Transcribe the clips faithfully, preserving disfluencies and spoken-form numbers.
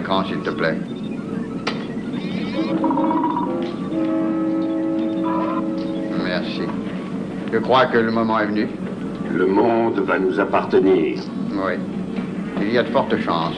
l'écran, s'il te plaît. Merci. Je crois que le moment est venu. Le monde va nous appartenir. Oui. Il y a de fortes chances.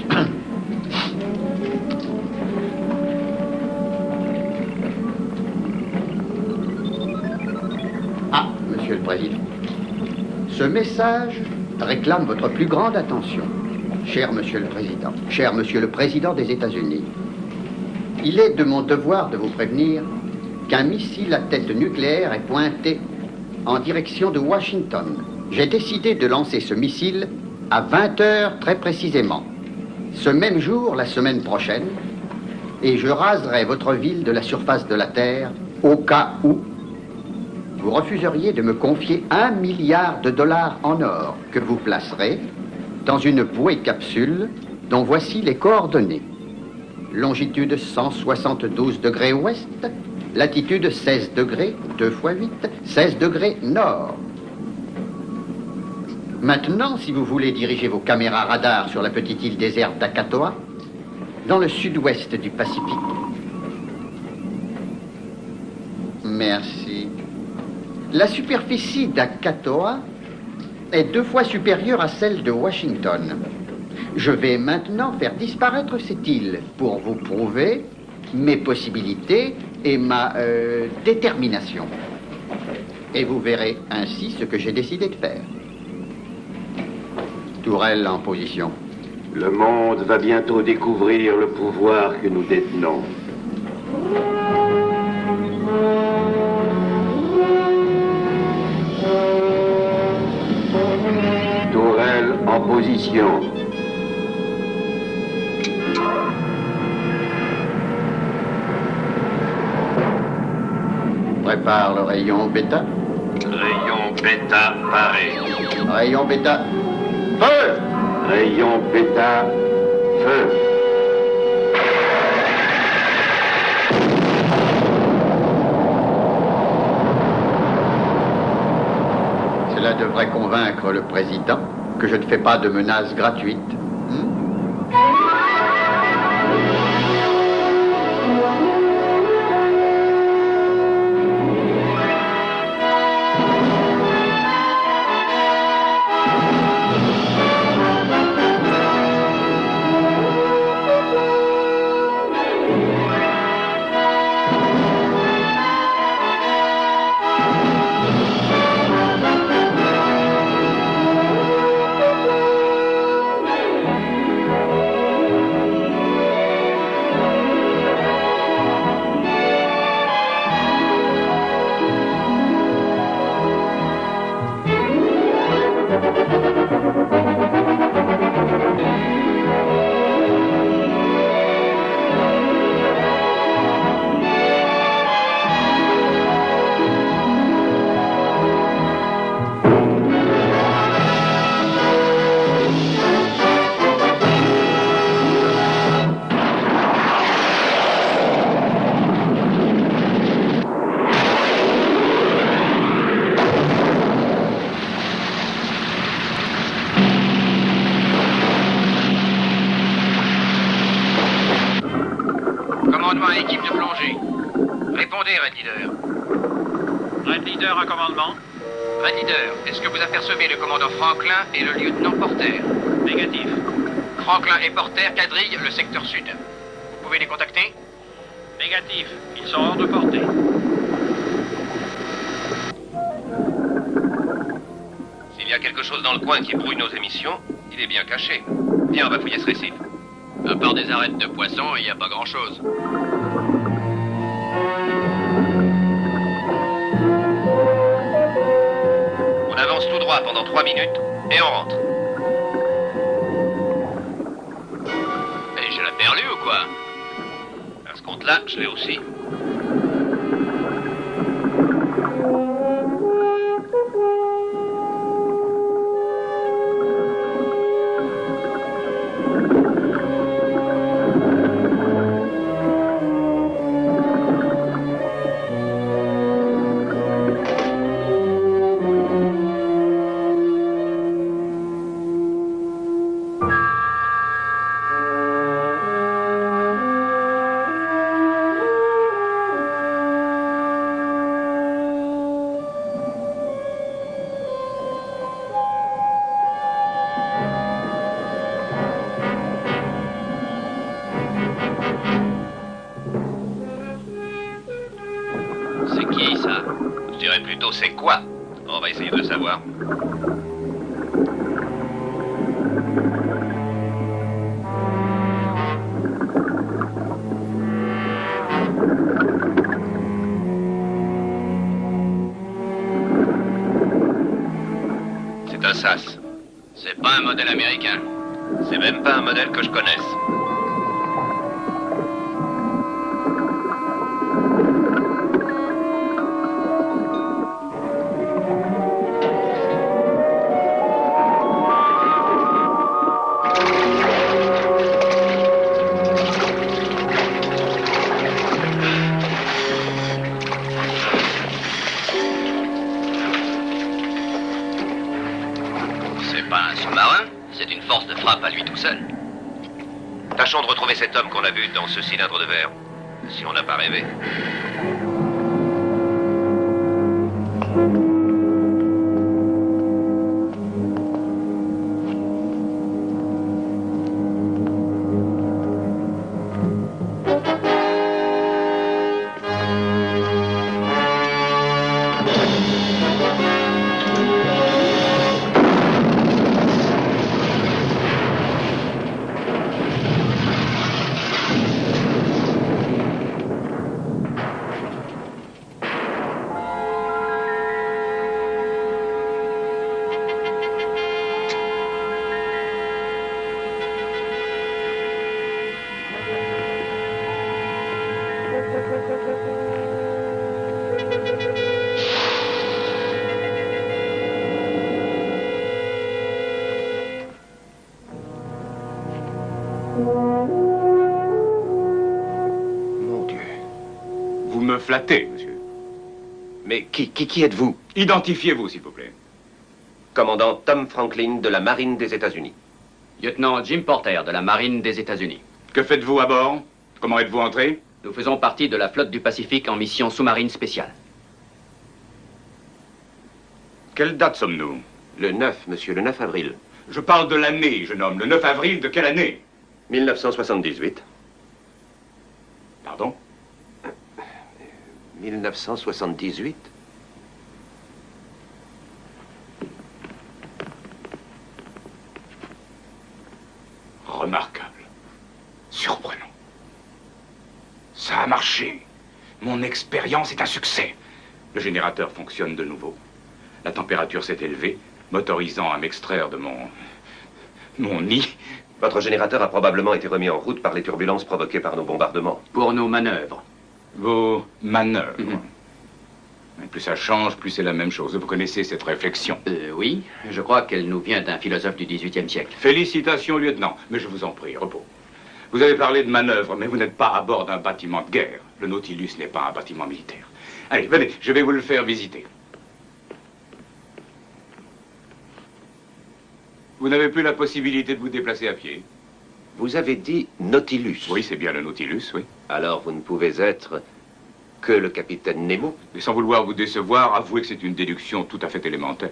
Ah, Monsieur le Président. Ce message réclame votre plus grande attention. Cher Monsieur le Président, cher Monsieur le Président des États-Unis, il est de mon devoir de vous prévenir qu'un missile à tête nucléaire est pointé en direction de Washington. J'ai décidé de lancer ce missile à vingt heures très précisément, ce même jour, la semaine prochaine, et je raserai votre ville de la surface de la Terre au cas où vous refuseriez de me confier un milliard de dollars en or que vous placerez dans une bouée capsule dont voici les coordonnées. Longitude cent soixante-douze degrés ouest, latitude seize degrés, deux fois huit, seize degrés nord. Maintenant, si vous voulez diriger vos caméras radars sur la petite île déserte d'Akatoa, dans le sud-ouest du Pacifique. Merci. La superficie d'Akatoa est deux fois supérieure à celle de Washington. Je vais maintenant faire disparaître cette île pour vous prouver mes possibilités et ma euh, détermination. Et vous verrez ainsi ce que j'ai décidé de faire. Tourelle en position. Le monde va bientôt découvrir le pouvoir que nous détenons. Tourelle en position. Prépare le rayon bêta. Rayon bêta paré. Rayon bêta. Feu! Rayon bêta. Feu. Cela devrait convaincre le président que je ne fais pas de menaces gratuites. Hmm? Commandement équipe de plongée. Répondez, Red Leader. Red Leader à commandement. Red Leader, est-ce que vous apercevez le commandant Franklin et le lieutenant Porter? Négatif. Franklin et Porter quadrillent le secteur sud. Vous pouvez les contacter? Négatif. Ils sont hors de portée. S'il y a quelque chose dans le coin qui brouille nos émissions, il est bien caché. Viens, on va fouiller ce récif. À part des arêtes de poissons, il n'y a pas grand-chose. On avance tout droit pendant trois minutes et on rentre. Et j'ai la perlue ou quoi? À ce compte-là, je l'ai aussi. C'est qui, ça? Je dirais plutôt c'est quoi? On va essayer de le savoir. C'est un sas. C'est pas un modèle américain. C'est même pas un modèle que je connaisse. À lui tout seul. Tâchons de retrouver cet homme qu'on a vu dans ce cylindre de verre, si on n'a pas rêvé. Flatté, monsieur. Mais qui, qui, qui êtes-vous? Identifiez-vous, s'il vous plaît. Commandant Tom Franklin de la Marine des États-Unis. Lieutenant Jim Porter de la Marine des États-Unis. Que faites-vous à bord? Comment êtes-vous entré? Nous faisons partie de la flotte du Pacifique en mission sous-marine spéciale. Quelle date sommes-nous? Le neuf, monsieur, le neuf avril. Je parle de l'année, jeune homme. Le neuf avril de quelle année? mille neuf cent soixante-dix-huit. Pardon? mille neuf cent soixante-dix-huit. Remarquable. Surprenant. Ça a marché. Mon expérience est un succès. Le générateur fonctionne de nouveau. La température s'est élevée, m'autorisant à m'extraire de mon... mon nid. Votre générateur a probablement été remis en route par les turbulences provoquées par nos bombardements. Pour nos manœuvres. Vos manœuvres. Mm-hmm. Plus ça change, plus c'est la même chose. Vous connaissez cette réflexion? Euh, oui, je crois qu'elle nous vient d'un philosophe du dix-huitième siècle. Félicitations, lieutenant. Mais je vous en prie, repos. Vous avez parlé de manœuvre, mais vous n'êtes pas à bord d'un bâtiment de guerre. Le Nautilus n'est pas un bâtiment militaire. Allez, venez, je vais vous le faire visiter. Vous n'avez plus la possibilité de vous déplacer à pied. Vous avez dit Nautilus. Oui, c'est bien le Nautilus, oui. Alors vous ne pouvez être que le capitaine Nemo. Et sans vouloir vous décevoir, avouez que c'est une déduction tout à fait élémentaire.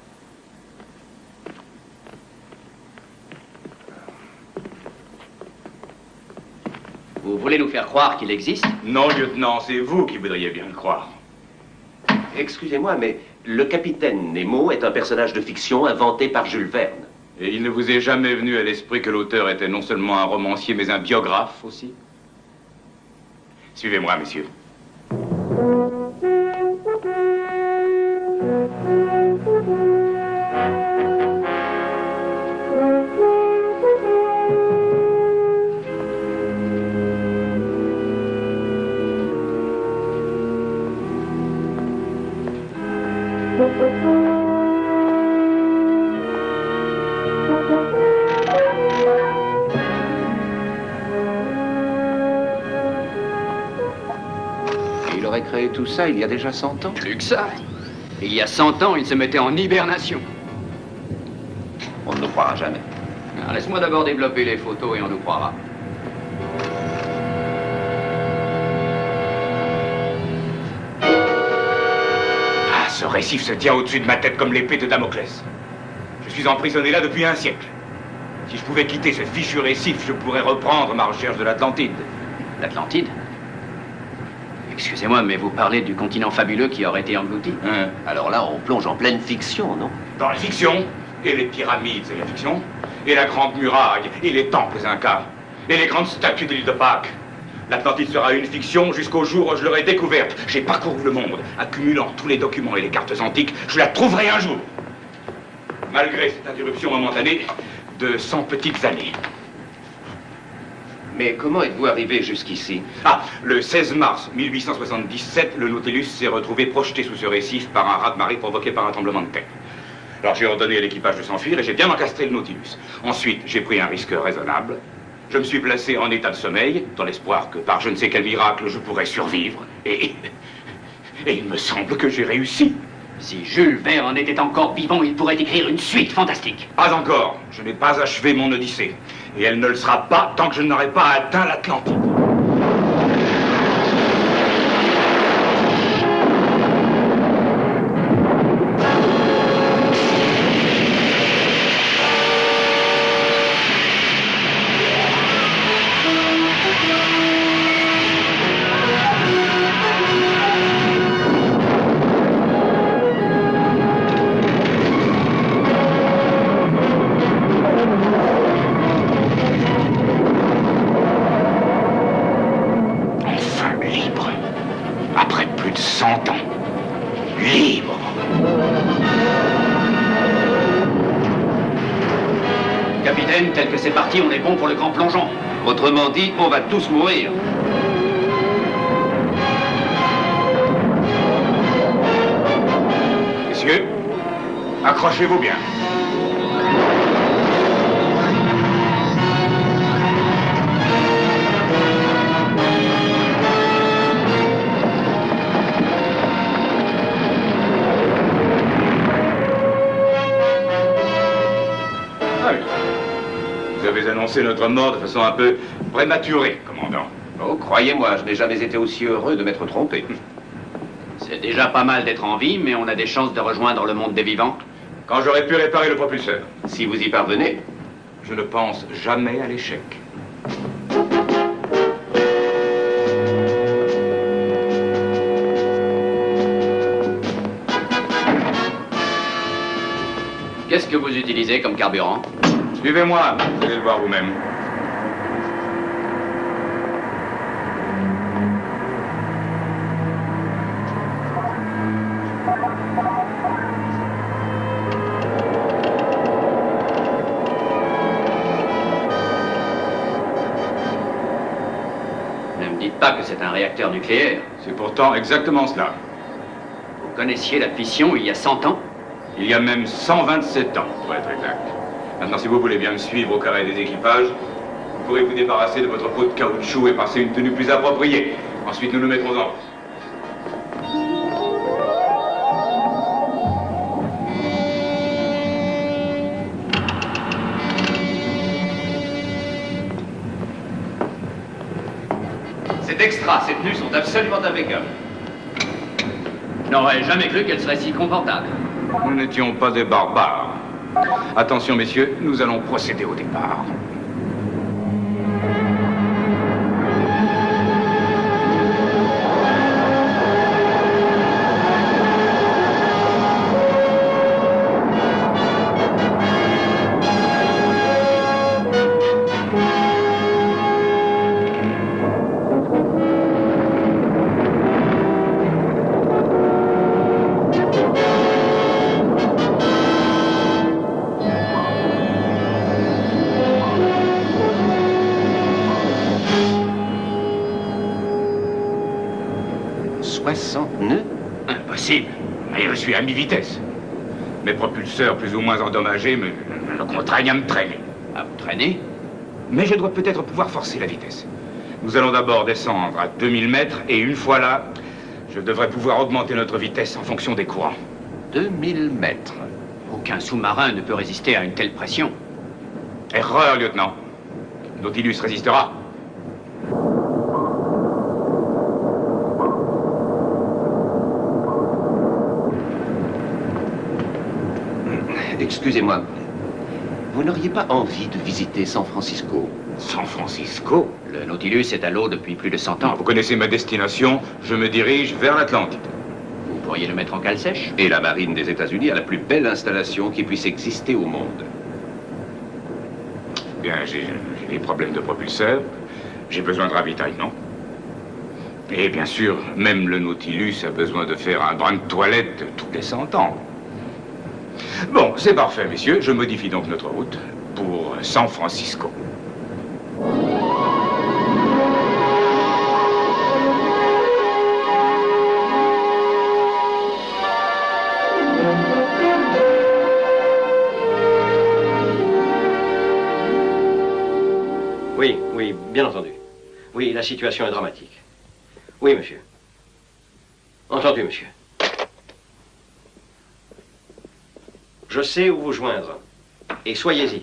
Vous voulez nous faire croire qu'il existe? Non, lieutenant, c'est vous qui voudriez bien le croire. Excusez-moi, mais le capitaine Nemo est un personnage de fiction inventé par Jules Verne. Et il ne vous est jamais venu à l'esprit que l'auteur était non seulement un romancier, mais un biographe aussi? Suivez-moi, messieurs. Il aurait créé tout ça il y a déjà cent ans. Plus que ça. Il y a cent ans, il se mettait en hibernation. On ne nous croira jamais. Alors, laisse-moi d'abord développer les photos et on nous croira. Ah, ce récif se tient au-dessus de ma tête comme l'épée de Damoclès. Je suis emprisonné là depuis un siècle. Si je pouvais quitter ce fichu récif, je pourrais reprendre ma recherche de l'Atlantide. L'Atlantide? Excusez-moi, mais vous parlez du continent fabuleux qui aurait été englouti. Hein? Alors là, on plonge en pleine fiction, non? Dans la fiction, et les pyramides, c'est la fiction, et la grande muraille, et les temples incas, et les grandes statues de l'île de Pâques. L'Atlantide sera une fiction jusqu'au jour où je l'aurai découverte. J'ai parcouru le monde, accumulant tous les documents et les cartes antiques. Je la trouverai un jour. Malgré cette interruption momentanée de cent petites années. Mais comment êtes-vous arrivé jusqu'ici? Ah, le seize mars mille huit cent soixante-dix-sept, le Nautilus s'est retrouvé projeté sous ce récif par un raz-de-marée provoqué par un tremblement de terre. Alors j'ai ordonné à l'équipage de s'enfuir et j'ai bien encastré le Nautilus. Ensuite, j'ai pris un risque raisonnable. Je me suis placé en état de sommeil, dans l'espoir que par je ne sais quel miracle, je pourrais survivre. Et... et il me semble que j'ai réussi. Si Jules Verne en était encore vivant, il pourrait écrire une suite fantastique. Pas encore. Je n'ai pas achevé mon Odyssée. Et elle ne le sera pas tant que je n'aurai pas atteint l'Atlantide. Tel que c'est parti, on est bon pour le grand plongeon. Autrement dit, on va tous mourir. Messieurs, accrochez-vous bien. Annoncé notre mort de façon un peu prématurée, commandant. Oh, croyez-moi, je n'ai jamais été aussi heureux de m'être trompé. C'est déjà pas mal d'être en vie, mais on a des chances de rejoindre le monde des vivants. Quand j'aurai pu réparer le propulseur. Si vous y parvenez. Je ne pense jamais à l'échec. Qu'est-ce que vous utilisez comme carburant? Suivez-moi, vous allez le voir vous-même. Ne me dites pas que c'est un réacteur nucléaire. C'est pourtant exactement cela. Vous connaissiez la fission il y a cent ans? Il y a même cent vingt-sept ans, pour être exact. Maintenant, si vous voulez bien me suivre au carré des équipages, vous pourrez vous débarrasser de votre peau de caoutchouc et passer une tenue plus appropriée. Ensuite, nous nous mettrons en route. C'est extra, ces tenues sont absolument impeccables. Je n'aurais jamais cru qu'elle serait si confortable. Nous n'étions pas des barbares. Attention, messieurs, nous allons procéder au départ. soixante nœuds? Impossible. Mais je suis à mi-vitesse. Mes propulseurs plus ou moins endommagés me, me contraignent à me traîner. À vous traîner? Mais je dois peut-être pouvoir forcer la vitesse. Nous allons d'abord descendre à deux mille mètres et une fois là, je devrais pouvoir augmenter notre vitesse en fonction des courants. deux mille mètres. Aucun sous-marin ne peut résister à une telle pression. Erreur, lieutenant. Nautilus résistera. Excusez-moi. Vous n'auriez pas envie de visiter San Francisco? San Francisco? Le Nautilus est à l'eau depuis plus de cent ans. Vous connaissez ma destination, je me dirige vers l'Atlantide. Vous pourriez le mettre en cale sèche? Et la marine des États-Unis a la plus belle installation qui puisse exister au monde. Bien, j'ai des problèmes de propulseur, j'ai besoin de ravitaillement. Et bien sûr, même le Nautilus a besoin de faire un brin de toilette tous les cent ans. Bon, c'est parfait, messieurs. Je modifie donc notre route pour San Francisco. Oui, oui, bien entendu. Oui, la situation est dramatique. Oui, monsieur. Entendu, monsieur. Je sais où vous joindre. Et soyez-y.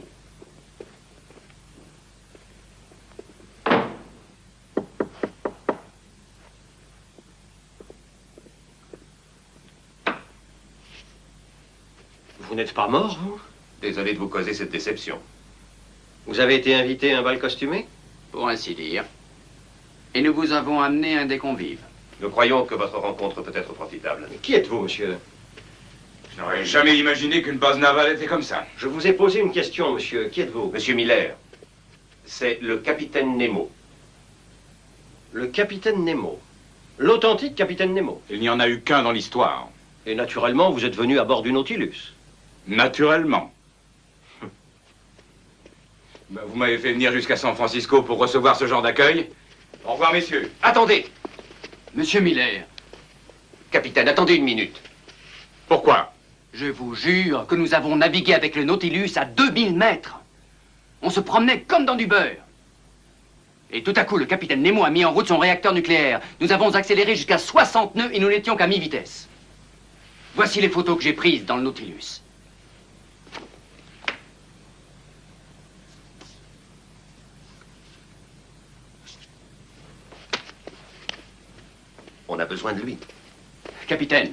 Vous n'êtes pas mort, vous? Désolé de vous causer cette déception. Vous avez été invité à un bal costumé? Pour ainsi dire. Et nous vous avons amené un des convives. Nous croyons que votre rencontre peut être profitable. Mais qui êtes-vous, monsieur? Je n'aurais jamais imaginé qu'une base navale était comme ça. Je vous ai posé une question, monsieur. Qui êtes-vous? Monsieur Miller, c'est le capitaine Nemo. Le capitaine Nemo. L'authentique capitaine Nemo. Il n'y en a eu qu'un dans l'histoire. Et naturellement, vous êtes venu à bord du Nautilus. Naturellement. Ben, vous m'avez fait venir jusqu'à San Francisco pour recevoir ce genre d'accueil. Au revoir, messieurs. Attendez! Monsieur Miller. Capitaine, attendez une minute. Pourquoi? Je vous jure que nous avons navigué avec le Nautilus à deux mille mètres. On se promenait comme dans du beurre. Et tout à coup, le capitaine Nemo a mis en route son réacteur nucléaire. Nous avons accéléré jusqu'à soixante nœuds et nous n'étions qu'à mi-vitesse. Voici les photos que j'ai prises dans le Nautilus. On a besoin de lui. Capitaine.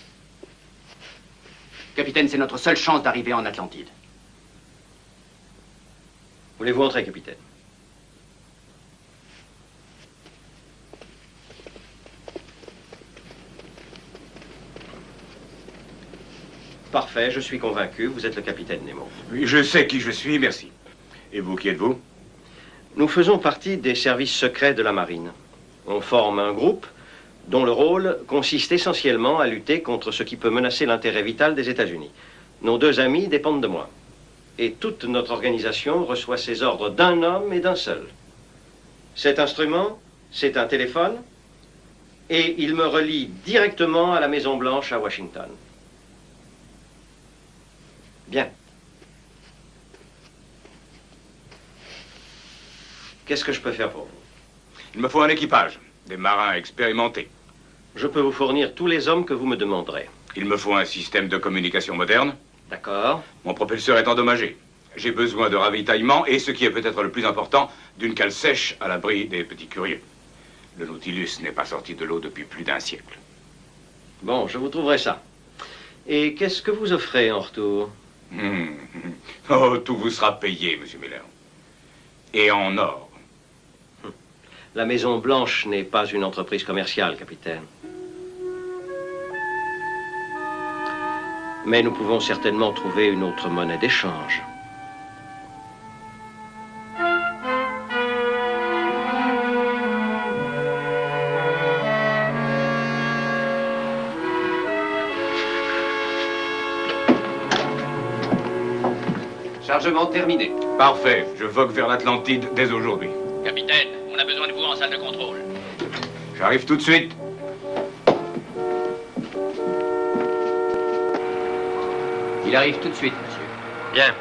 Capitaine, c'est notre seule chance d'arriver en Atlantide. Voulez-vous entrer, capitaine? Parfait, je suis convaincu. Vous êtes le capitaine Nemo. Oui, je sais qui je suis, merci. Et vous, qui êtes-vous? Nous faisons partie des services secrets de la marine. On forme un groupe dont le rôle consiste essentiellement à lutter contre ce qui peut menacer l'intérêt vital des États-Unis. Nos deux amis dépendent de moi. Et toute notre organisation reçoit ses ordres d'un homme et d'un seul. Cet instrument, c'est un téléphone, et il me relie directement à la Maison-Blanche à Washington. Bien. Qu'est-ce que je peux faire pour vous? Il me faut un équipage, des marins expérimentés. Je peux vous fournir tous les hommes que vous me demanderez. Il me faut un système de communication moderne. D'accord. Mon propulseur est endommagé. J'ai besoin de ravitaillement et, ce qui est peut-être le plus important, d'une cale sèche à l'abri des petits curieux. Le Nautilus n'est pas sorti de l'eau depuis plus d'un siècle. Bon, je vous trouverai ça. Et qu'est-ce que vous offrez en retour? Mmh. Oh, tout vous sera payé, monsieur Miller. Et en or. La Maison-Blanche n'est pas une entreprise commerciale, capitaine. Mais nous pouvons certainement trouver une autre monnaie d'échange. Chargement terminé. Parfait. Je vogue vers l'Atlantide dès aujourd'hui. Capitaine, on a besoin de vous en salle de contrôle. J'arrive tout de suite. Il arrive tout de suite, monsieur. Bien.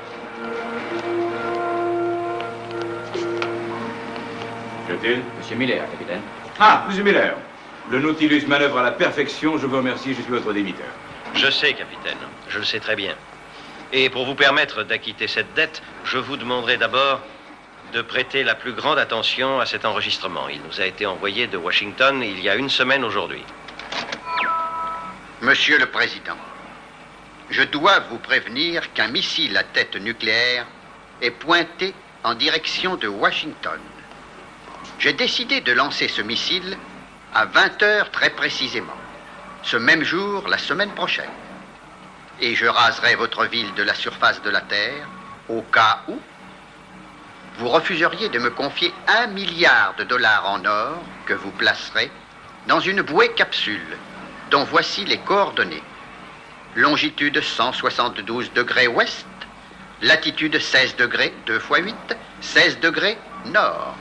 Qu'y-a-t-il? Monsieur Miller, capitaine. Ah, monsieur Miller. Le Nautilus manœuvre à la perfection. Je vous remercie. Je suis votre débiteur. Je sais, capitaine. Je le sais très bien. Et pour vous permettre d'acquitter cette dette, je vous demanderai d'abord de prêter la plus grande attention à cet enregistrement. Il nous a été envoyé de Washington il y a une semaine aujourd'hui. Monsieur le Président, je dois vous prévenir qu'un missile à tête nucléaire est pointé en direction de Washington. J'ai décidé de lancer ce missile à vingt heures très précisément, ce même jour, la semaine prochaine. Et je raserai votre ville de la surface de la Terre, au cas où vous refuseriez de me confier un milliard de dollars en or que vous placerez dans une bouée capsule, dont voici les coordonnées. Longitude cent soixante-douze degrés ouest, latitude seize degrés, deux fois huit, seize degrés nord.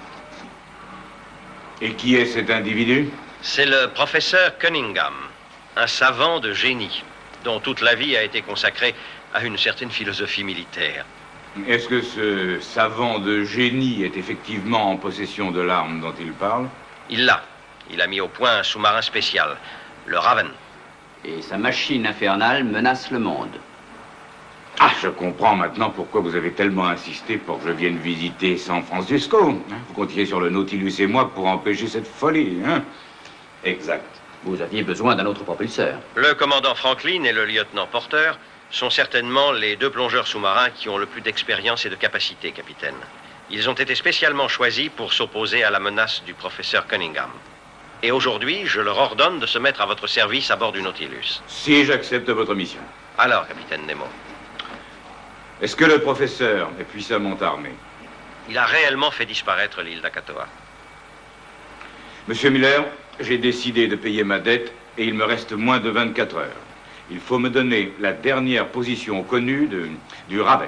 Et qui est cet individu? C'est le professeur Cunningham, un savant de génie, dont toute la vie a été consacrée à une certaine philosophie militaire. Est-ce que ce savant de génie est effectivement en possession de l'arme dont il parle? Il l'a. Il a mis au point un sous-marin spécial, le Raven. Et sa machine infernale menace le monde. Ah, je comprends maintenant pourquoi vous avez tellement insisté pour que je vienne visiter San Francisco. Vous comptiez sur le Nautilus et moi pour empêcher cette folie, hein? Exact. Vous aviez besoin d'un autre propulseur. Le commandant Franklin et le lieutenant Porter sont certainement les deux plongeurs sous-marins qui ont le plus d'expérience et de capacité, capitaine. Ils ont été spécialement choisis pour s'opposer à la menace du professeur Cunningham. Et aujourd'hui, je leur ordonne de se mettre à votre service à bord du Nautilus. Si j'accepte votre mission. Alors, capitaine Nemo. Est-ce que le professeur est puissamment armé? Il a réellement fait disparaître l'île d'Akatoa. Monsieur Miller, j'ai décidé de payer ma dette et il me reste moins de vingt-quatre heures. Il faut me donner la dernière position connue de, du Raven.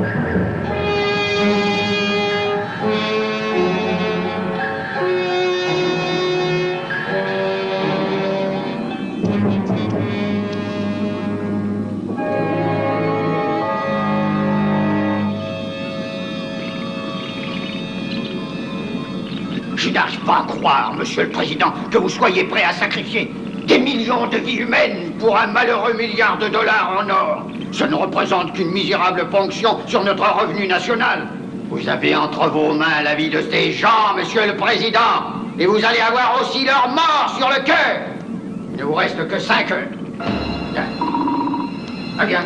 Je n'arrive pas à croire, Monsieur le Président, que vous soyez prêt à sacrifier des millions de vies humaines pour un malheureux milliard de dollars en or. Ce ne représente qu'une misérable ponction sur notre revenu national. Vous avez entre vos mains la vie de ces gens, Monsieur le Président, et vous allez avoir aussi leur mort sur le cœur. Il ne vous reste que cinq heures. Viens. Ah, viens.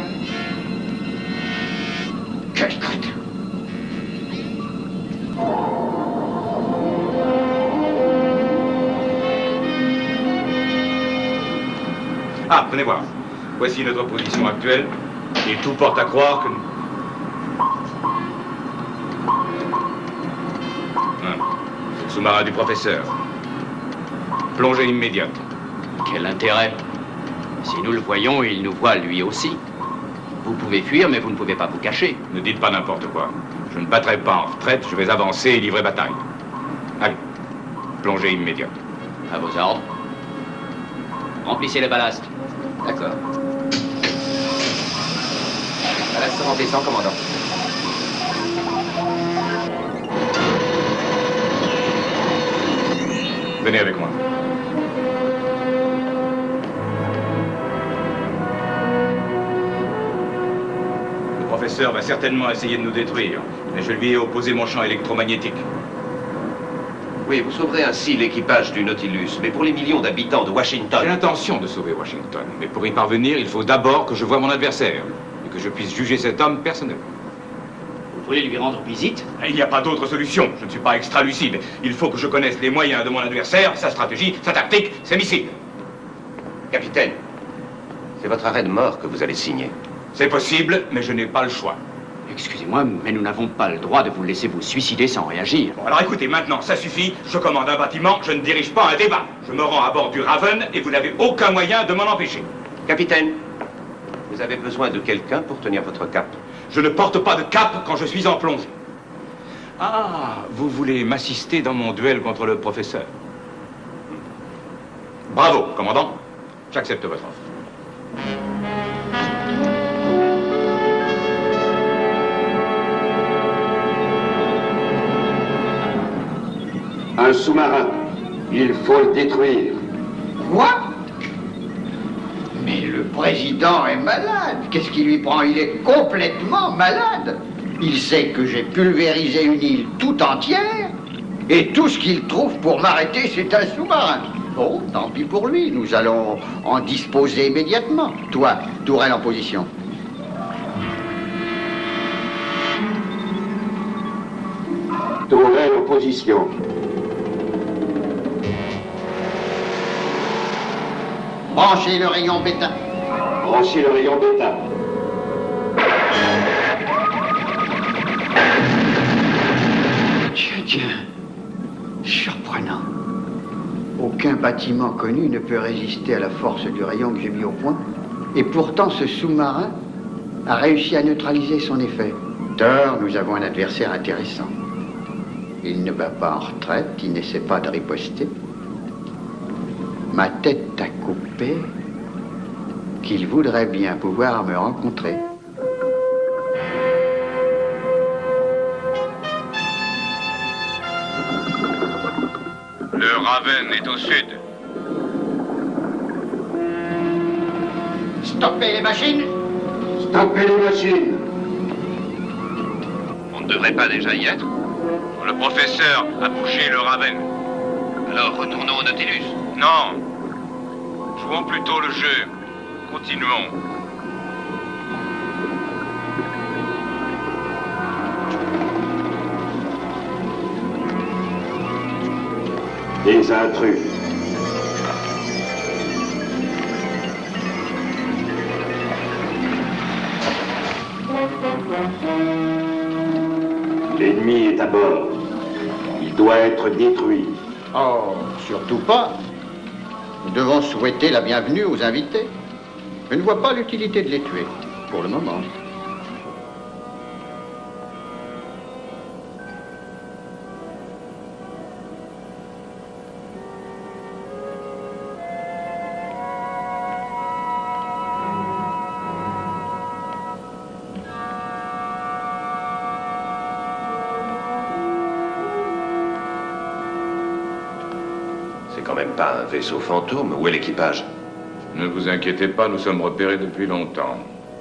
Quelle crête. Ah, venez voir. Voici notre position actuelle. Et tout porte à croire que nous... Hein, c'est le sous-marin du professeur. Plongée immédiate. Quel intérêt? Si nous le voyons, il nous voit lui aussi. Vous pouvez fuir, mais vous ne pouvez pas vous cacher. Ne dites pas n'importe quoi. Je ne battrai pas en retraite, je vais avancer et livrer bataille. Allez, plongée immédiate. À vos ordres. Remplissez les ballasts. D'accord. Ballast remplissant, commandant. Venez avec moi. Le professeur va certainement essayer de nous détruire, mais je lui ai opposé mon champ électromagnétique. Oui, vous sauverez ainsi l'équipage du Nautilus, mais pour les millions d'habitants de Washington... J'ai l'intention de sauver Washington, mais pour y parvenir, il faut d'abord que je voie mon adversaire et que je puisse juger cet homme personnellement. Vous voulez lui rendre visite? Il n'y a pas d'autre solution. Je ne suis pas extra-lucide. Il faut que je connaisse les moyens de mon adversaire, sa stratégie, sa tactique, ses missiles. Capitaine, c'est votre arrêt de mort que vous allez signer. C'est possible, mais je n'ai pas le choix. Excusez-moi, mais nous n'avons pas le droit de vous laisser vous suicider sans réagir. Bon, alors écoutez, maintenant, ça suffit. Je commande un bâtiment, je ne dirige pas un débat. Je me rends à bord du Raven et vous n'avez aucun moyen de m'en empêcher. Capitaine, vous avez besoin de quelqu'un pour tenir votre cap. Je ne porte pas de cap quand je suis en plongée. Ah, vous voulez m'assister dans mon duel contre le professeur? Bravo, commandant. J'accepte votre offre. Un sous-marin. Il faut le détruire. Quoi? Mais le président est malade. Qu'est-ce qui lui prend? Il est complètement malade. Il sait que j'ai pulvérisé une île tout entière et tout ce qu'il trouve pour m'arrêter, c'est un sous-marin. Oh, tant pis pour lui. Nous allons en disposer immédiatement. Toi, tourelle en position. position. Branchez le rayon bêta. Branchez le rayon bêta. Tiens, tiens. Surprenant. Aucun bâtiment connu ne peut résister à la force du rayon que j'ai mis au point. Et pourtant, ce sous-marin a réussi à neutraliser son effet. Tort, nous avons un adversaire intéressant. Il ne bat pas en retraite, il n'essaie pas de riposter. Ma tête a coupé qu'il voudrait bien pouvoir me rencontrer. Le Raven est au sud. Stoppez les machines! Stoppez les machines! On ne devrait pas déjà y être. Le professeur a bouché le Raven. Alors retournons au Nautilus. Non. Jouons plutôt le jeu. Continuons. Des intrus. L'ennemi est à bord. Il doit être détruit. Oh, surtout pas. Nous devons souhaiter la bienvenue aux invités. Je ne vois pas l'utilité de les tuer, pour le moment. C'est quand même pas un vaisseau fantôme. Où est l'équipage? Ne vous inquiétez pas, nous sommes repérés depuis longtemps.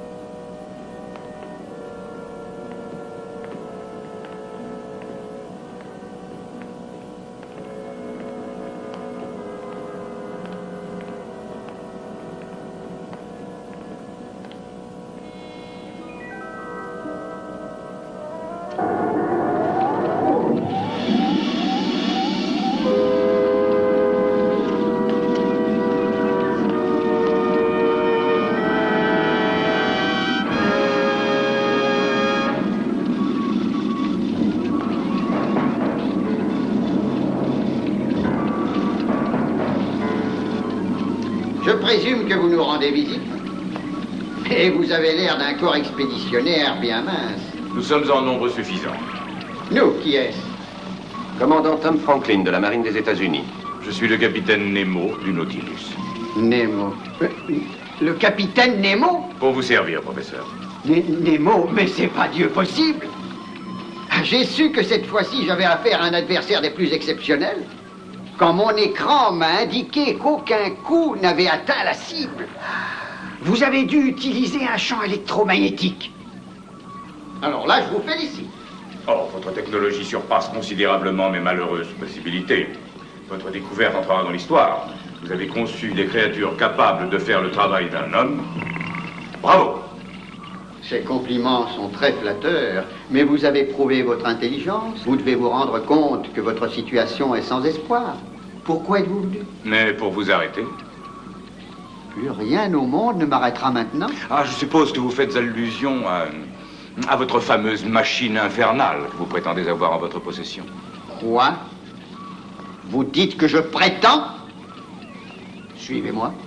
Je présume que vous nous rendez visite. Et vous avez l'air d'un corps expéditionnaire bien mince. Nous sommes en nombre suffisant. Nous, qui est-ce? Commandant Tom Franklin de la Marine des États-Unis. Je suis le capitaine Nemo du Nautilus. Nemo. Euh, Le capitaine Nemo? Pour vous servir, professeur. N- Nemo, mais c'est pas Dieu possible. J'ai su que cette fois-ci, j'avais affaire à un adversaire des plus exceptionnels. Quand mon écran m'a indiqué qu'aucun coup n'avait atteint la cible. Vous avez dû utiliser un champ électromagnétique. Alors là, je vous félicite. Or, votre technologie surpasse considérablement mes malheureuses possibilités. Votre découverte entrera dans l'histoire. Vous avez conçu des créatures capables de faire le travail d'un homme. Bravo! Ces compliments sont très flatteurs, mais vous avez prouvé votre intelligence. Vous devez vous rendre compte que votre situation est sans espoir. Pourquoi êtes-vous venu? Mais pour vous arrêter. Plus rien au monde ne m'arrêtera maintenant. Ah, je suppose que vous faites allusion à, à votre fameuse machine infernale que vous prétendez avoir en votre possession. Quoi? Vous dites que je prétends? Suivez-moi.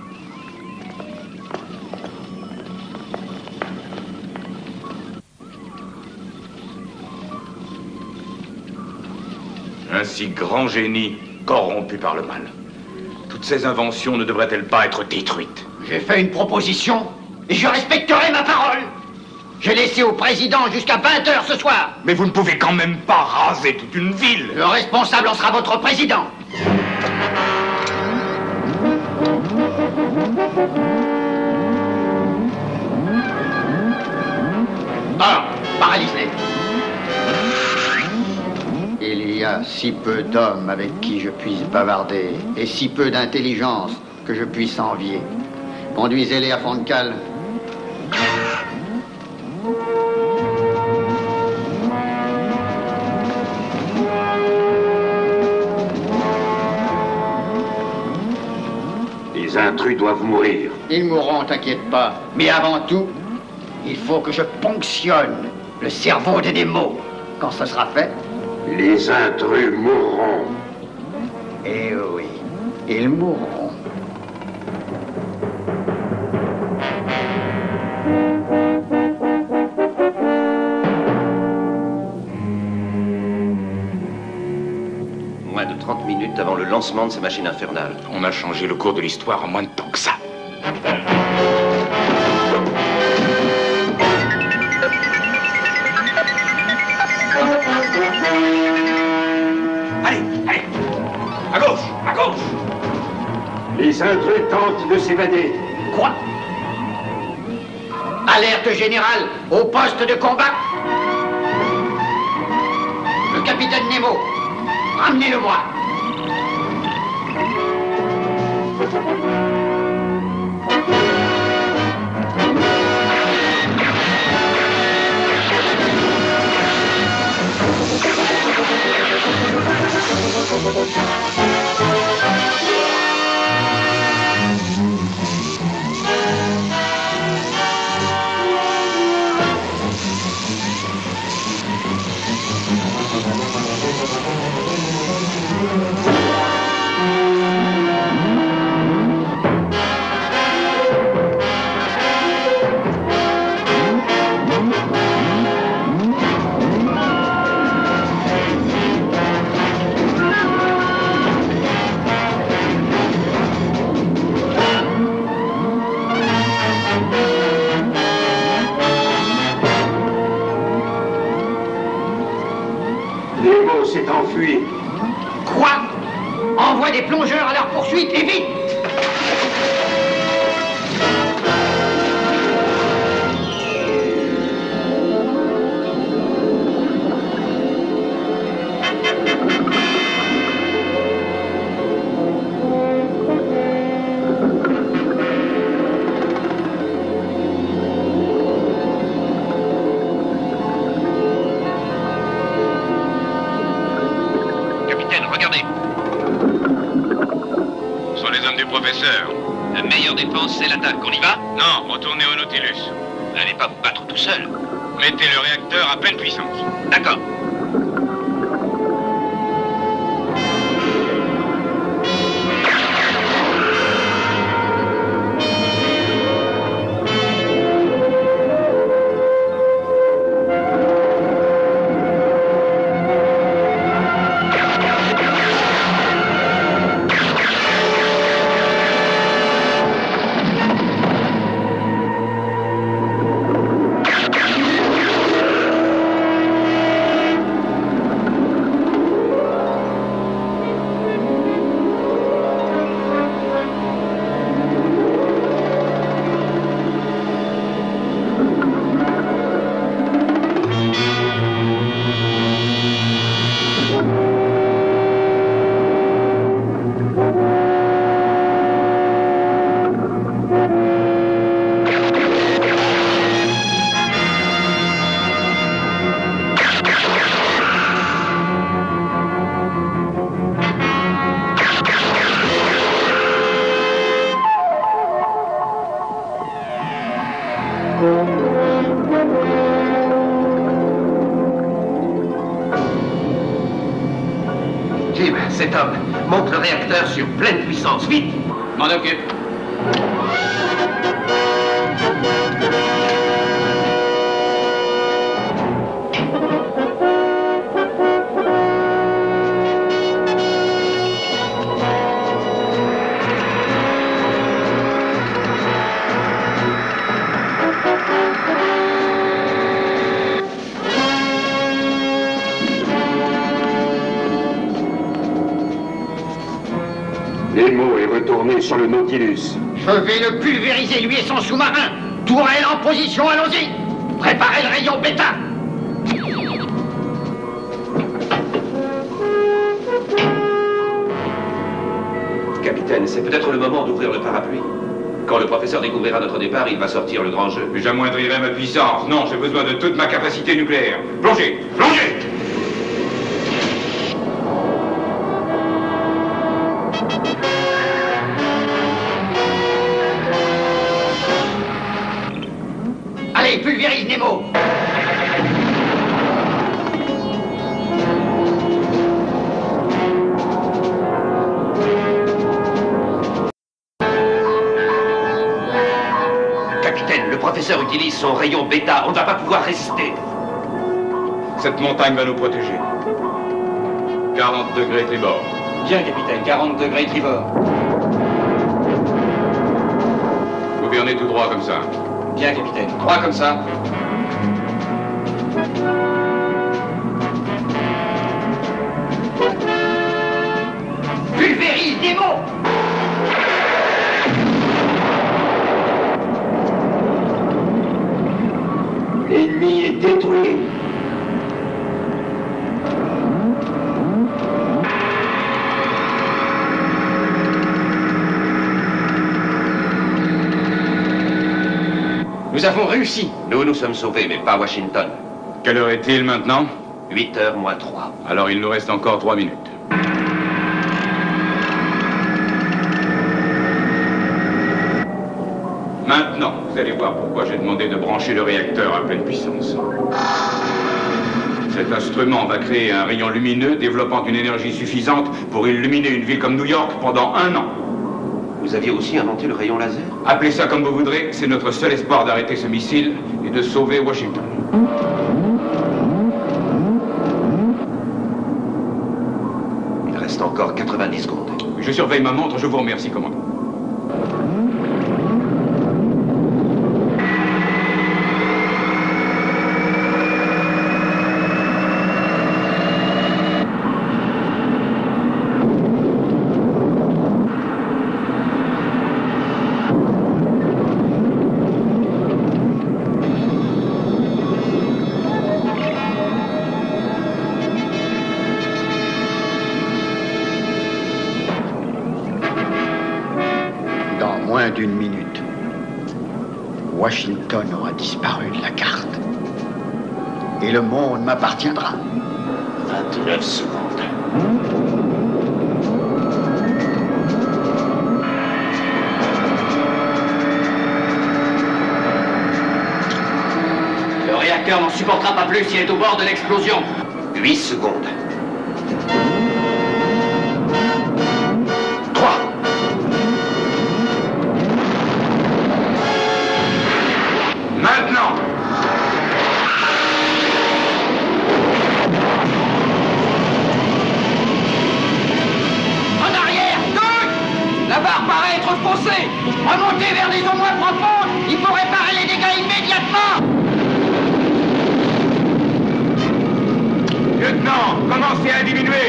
Un si grand génie corrompu par le mal. Toutes ces inventions ne devraient-elles pas être détruites? J'ai fait une proposition et je respecterai ma parole. J'ai laissé au président jusqu'à vingt heures ce soir. Mais vous ne pouvez quand même pas raser toute une ville. Le responsable en sera votre président. Alors, paralyse-les. Il y a si peu d'hommes avec qui je puisse bavarder et si peu d'intelligence que je puisse envier. Conduisez-les à fond de cale. Les intrus doivent mourir. Ils mourront, t'inquiète pas. Mais avant tout, il faut que je ponctionne le cerveau des Nemo. Quand ce sera fait... Les intrus mourront. Eh oui, ils mourront. Moins de trente minutes avant le lancement de ces machines infernales. On a changé le cours de l'histoire en moins de temps que ça. Allez, allez. À gauche, à gauche. Les intrus tentent de s'évader. Quoi? Alerte générale au poste de combat. Le capitaine Nemo, ramenez-le-moi. Nemo s'est enfui. Quoi? Envoie des plongeurs à leur poursuite et vite! La meilleure défense, c'est l'attaque. On y va? Non, retournez au Nautilus. N'allez pas vous battre tout seul. Mettez le réacteur à pleine puissance. D'accord. Jim, cet homme, monte le réacteur sur pleine puissance, vite! M'en occupe. Nemo est retourné sur le Nautilus. Je vais le pulvériser, lui et son sous-marin. Tourelle en position, allons-y. Préparez le rayon bêta. Capitaine, c'est peut-être le moment d'ouvrir le parapluie. Quand le professeur découvrira notre départ, il va sortir le grand jeu. Mais j'amoindrirai ma puissance. Non, j'ai besoin de toute ma capacité nucléaire. Plongez! Plongez! professeur utilise son rayon bêta, on ne va pas pouvoir résister. Cette montagne va nous protéger. quarante degrés tribord. Bien, capitaine, quarante degrés tribord. Gouvernez tout droit comme ça. Bien, capitaine. Droit comme ça. Pulvérise Nemo! L'ennemi est détruit. Nous avons réussi. Nous, nous sommes sauvés, mais pas Washington. Quelle heure est-il maintenant? huit heures moins trois. Alors il nous reste encore trois minutes. Maintenant, vous allez voir pourquoi j'ai demandé de brancher le réacteur à pleine puissance. Cet instrument va créer un rayon lumineux développant une énergie suffisante pour illuminer une ville comme New York pendant un an. Vous aviez aussi inventé le rayon laser? Appelez ça comme vous voudrez, c'est notre seul espoir d'arrêter ce missile et de sauver Washington. Il reste encore quatre-vingt-dix secondes. Je surveille ma montre, je vous remercie, commandant. D'une minute, Washington aura disparu de la carte. Et le monde m'appartiendra. vingt-neuf secondes. Le réacteur n'en supportera pas plus s'il est au bord de l'explosion. huit secondes. Remontez vers des eaux moins profondes. Il faut réparer les dégâts immédiatement. Lieutenant, commencez à diminuer.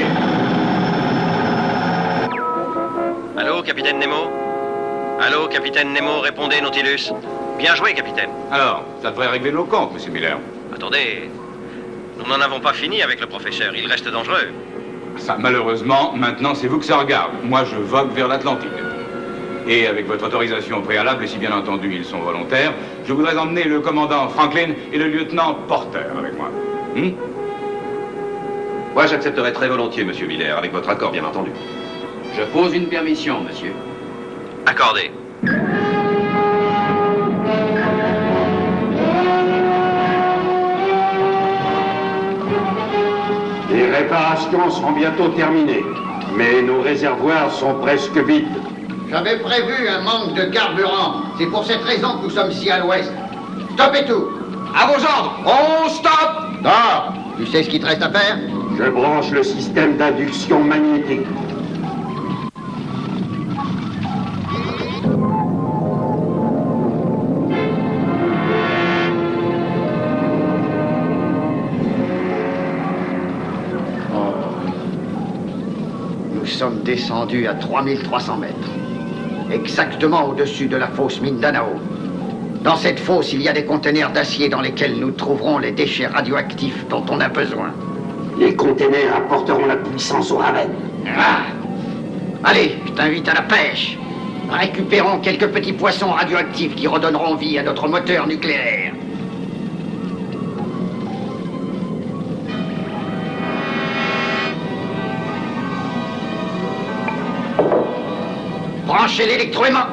Allô, capitaine Nemo? Allô, capitaine Nemo, répondez, Nautilus. Bien joué, capitaine. Alors, ça devrait régler nos comptes, monsieur Miller. Attendez, nous n'en avons pas fini avec le professeur, il reste dangereux. Ça, malheureusement, maintenant c'est vous que ça regarde. Moi, je vogue vers l'Atlantide. Et avec votre autorisation préalable, et si bien entendu ils sont volontaires, je voudrais emmener le commandant Franklin et le lieutenant Porter avec moi. Hmm? Moi, j'accepterai très volontiers, monsieur Miller, avec votre accord, bien entendu. Je pose une permission, monsieur. Accordé. Les réparations seront bientôt terminées, mais nos réservoirs sont presque vides. J'avais prévu un manque de carburant. C'est pour cette raison que nous sommes si à l'ouest. Stoppez tout. À vos ordres. On stop. Dors. Tu sais ce qu'il te reste à faire? Je branche le système d'induction magnétique. Nous sommes descendus à trois mille trois cents mètres. Exactement au-dessus de la fosse Mindanao. Dans cette fosse, il y a des conteneurs d'acier dans lesquels nous trouverons les déchets radioactifs dont on a besoin. Les containers apporteront la puissance au Raven. Ah. Allez, je t'invite à la pêche. Récupérons quelques petits poissons radioactifs qui redonneront vie à notre moteur nucléaire. Branchez l'électroaimant.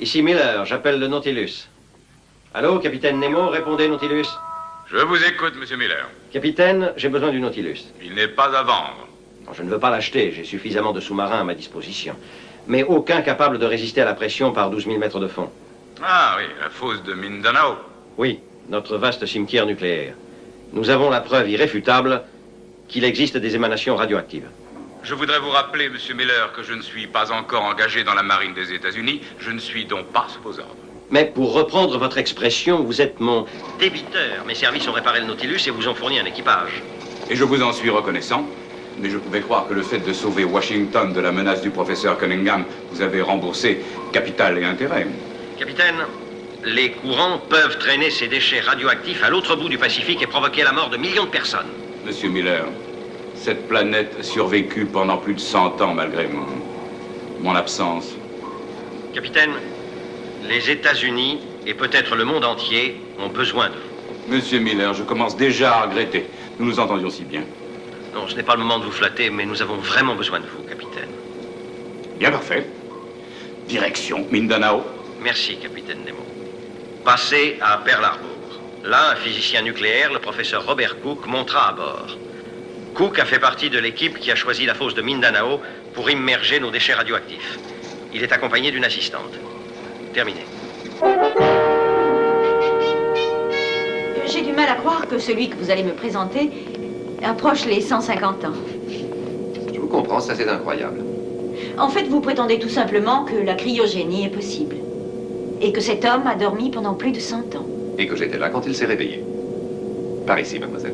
Ici Miller, j'appelle le Nautilus. Allô, capitaine Nemo, répondez, Nautilus. Je vous écoute, monsieur Miller. Capitaine, j'ai besoin du Nautilus. Il n'est pas à vendre. Non, je ne veux pas l'acheter, j'ai suffisamment de sous-marins à ma disposition. Mais aucun capable de résister à la pression par douze mille mètres de fond. Ah oui, la fosse de Mindanao. Oui, notre vaste cimetière nucléaire. Nous avons la preuve irréfutable qu'il existe des émanations radioactives. Je voudrais vous rappeler, monsieur Miller, que je ne suis pas encore engagé dans la marine des États-Unis. Je ne suis donc pas sous vos ordres. Mais pour reprendre votre expression, vous êtes mon débiteur. Mes services ont réparé le Nautilus et vous ont fourni un équipage. Et je vous en suis reconnaissant. Mais je pouvais croire que le fait de sauver Washington de la menace du professeur Cunningham, vous avez remboursé capital et intérêt. Capitaine, les courants peuvent traîner ces déchets radioactifs à l'autre bout du Pacifique et provoquer la mort de millions de personnes. Monsieur Miller, cette planète a survécu pendant plus de cent ans malgré mon, mon absence. Capitaine, les États-Unis et peut-être le monde entier ont besoin de vous. Monsieur Miller, je commence déjà à regretter. Nous nous entendions si bien. Non, ce n'est pas le moment de vous flatter, mais nous avons vraiment besoin de vous, capitaine. Bien parfait. Direction Mindanao. Merci, capitaine Nemo. Passez à Pearl Harbor. Là, un physicien nucléaire, le professeur Robert Cook, montera à bord. Cook a fait partie de l'équipe qui a choisi la fosse de Mindanao pour immerger nos déchets radioactifs. Il est accompagné d'une assistante. Terminé. J'ai du mal à croire que celui que vous allez me présenter approche les cent cinquante ans. Je vous comprends, ça c'est incroyable. En fait, vous prétendez tout simplement que la cryogénie est possible. Et que cet homme a dormi pendant plus de cent ans. Et que j'étais là quand il s'est réveillé. Par ici, mademoiselle.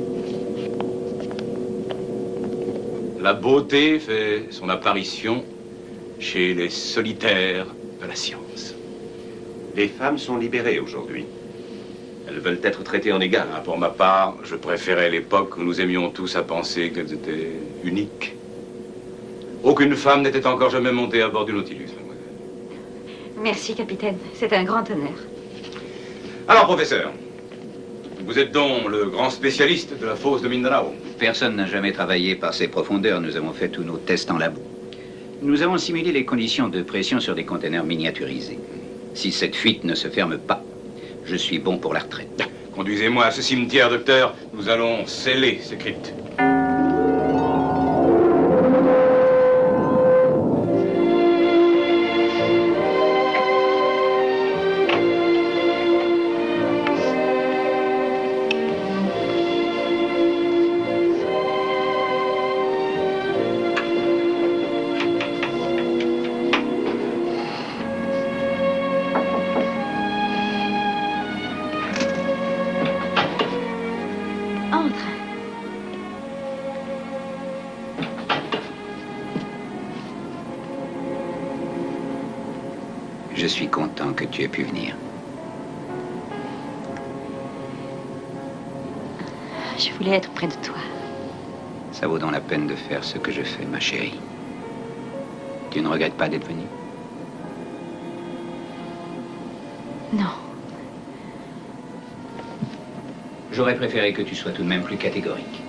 La beauté fait son apparition chez les solitaires de la science. Les femmes sont libérées aujourd'hui. Elles veulent être traitées en égal. Ah, pour ma part, je préférais l'époque où nous aimions tous à penser qu'elles étaient uniques. Aucune femme n'était encore jamais montée à bord du Nautilus, mademoiselle. Merci, capitaine. C'est un grand honneur. Alors, professeur, vous êtes donc le grand spécialiste de la fosse de Mindanao. Personne n'a jamais travaillé par ces profondeurs. Nous avons fait tous nos tests en labo. Nous avons simulé les conditions de pression sur des conteneurs miniaturisés. Si cette fuite ne se ferme pas, je suis bon pour la retraite. Conduisez-moi à ce cimetière, docteur. Nous allons sceller ce crypte. Je suis content que tu aies pu venir. Je voulais être près de toi. Ça vaut donc la peine de faire ce que je fais, ma chérie. Tu ne regrettes pas d'être venue? Non. J'aurais préféré que tu sois tout de même plus catégorique.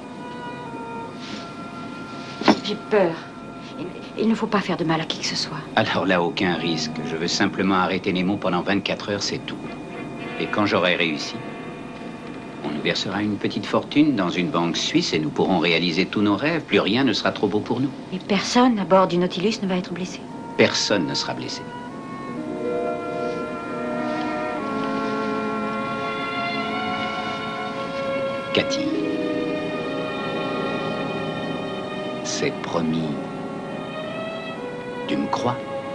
J'ai peur. Il, il ne faut pas faire de mal à qui que ce soit. Alors là, aucun risque. Je veux simplement arrêter Nemo pendant vingt-quatre heures, c'est tout. Et quand j'aurai réussi, on nous versera une petite fortune dans une banque suisse et nous pourrons réaliser tous nos rêves. Plus rien ne sera trop beau pour nous. Et personne à bord du Nautilus ne va être blessé. Personne ne sera blessé. Cathy, c'est promis. Tu me crois?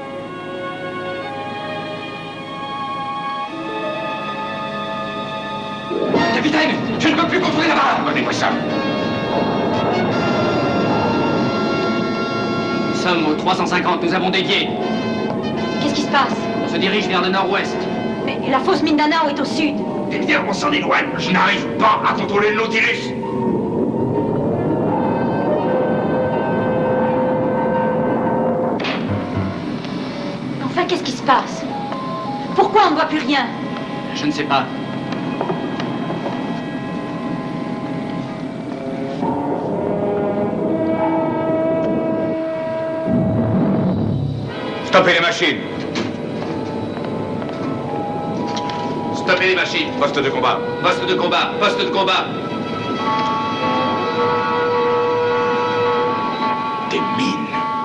Capitaine, je ne peux plus contrôler la barre. Donnez-moi ça. Nous sommes au trois cent cinquante, nous avons dévié. Qu'est-ce qui se passe? On se dirige vers le nord-ouest. Mais la fosse Mindanao est au sud. Eh bien, on s'en éloigne. Je n'arrive pas à contrôler le Nautilus. Enfin, qu'est-ce qui se passe? Pourquoi on ne voit plus rien? Je ne sais pas. Stoppez les machines. Stoppez les machines. Poste de combat. Poste de combat. Poste de combat. Des mines.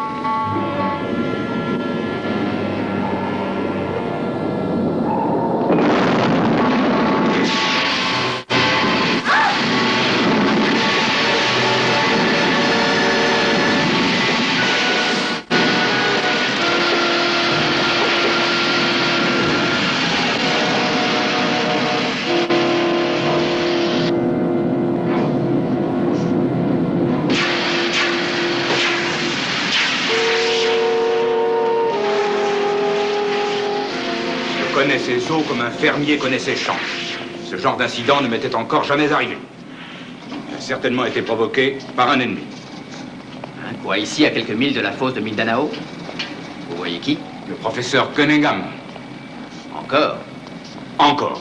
Je connais ces eaux comme un fermier connaît ses champs. Ce genre d'incident ne m'était encore jamais arrivé. Il a certainement été provoqué par un ennemi. Hein, quoi, ici, à quelques milles de la fosse de Mindanao? Vous voyez qui? Le professeur Cunningham. Encore? Encore.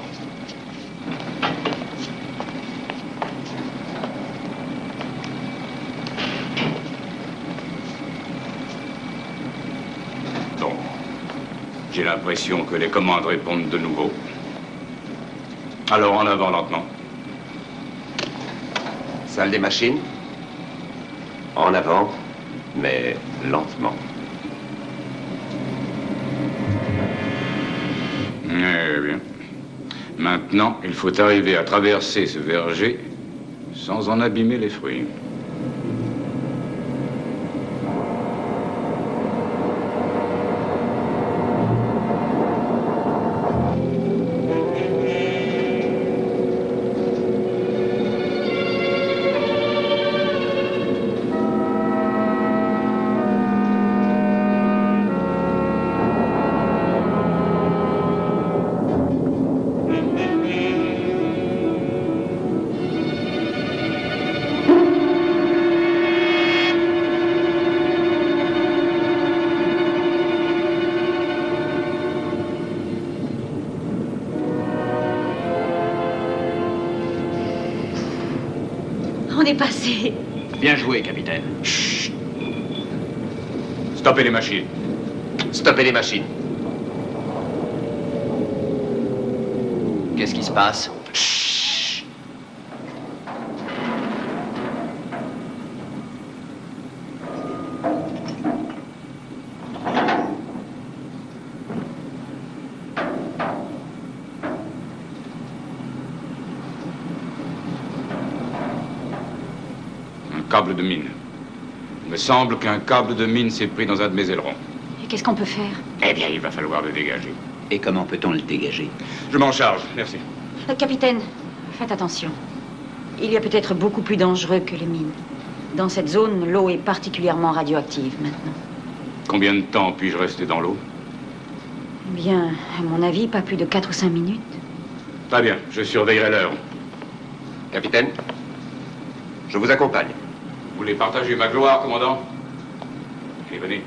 Bon. J'ai l'impression que les commandes répondent de nouveau. Alors en avant lentement. Salle des machines. En avant, mais lentement. Eh bien. Maintenant, il faut arriver à traverser ce verger sans en abîmer les fruits. On est passé. Bien joué, capitaine. Chut. Stoppez les machines. Stoppez les machines. Qu'est-ce qui se passe? Chut. Câble de mine. Il me semble qu'un câble de mine s'est pris dans un de mes ailerons. Et qu'est-ce qu'on peut faire? Eh bien, il va falloir le dégager. Et comment peut-on le dégager? Je m'en charge, merci. Euh, capitaine, faites attention. Il y a peut-être beaucoup plus dangereux que les mines. Dans cette zone, l'eau est particulièrement radioactive maintenant. Combien de temps puis-je rester dans l'eau? Bien, à mon avis, pas plus de quatre ou cinq minutes. Très bien, je surveillerai l'heure. Capitaine, je vous accompagne. Vous voulez partager ma gloire, commandant? Allez, venez.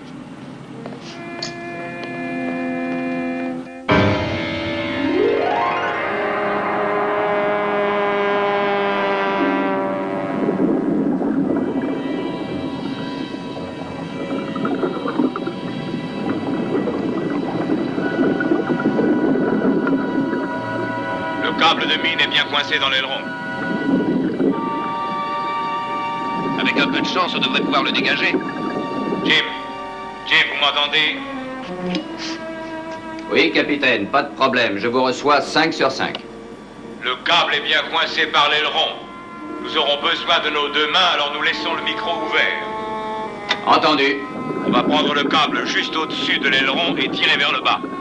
Le câble de mine est bien coincé dans l'aileron. Avec un peu de chance, on devrait pouvoir le dégager. Jim, Jim, vous m'entendez? Oui, capitaine, pas de problème. Je vous reçois cinq sur cinq. Le câble est bien coincé par l'aileron. Nous aurons besoin de nos deux mains, alors nous laissons le micro ouvert. Entendu. On va prendre le câble juste au-dessus de l'aileron et tirer vers le bas.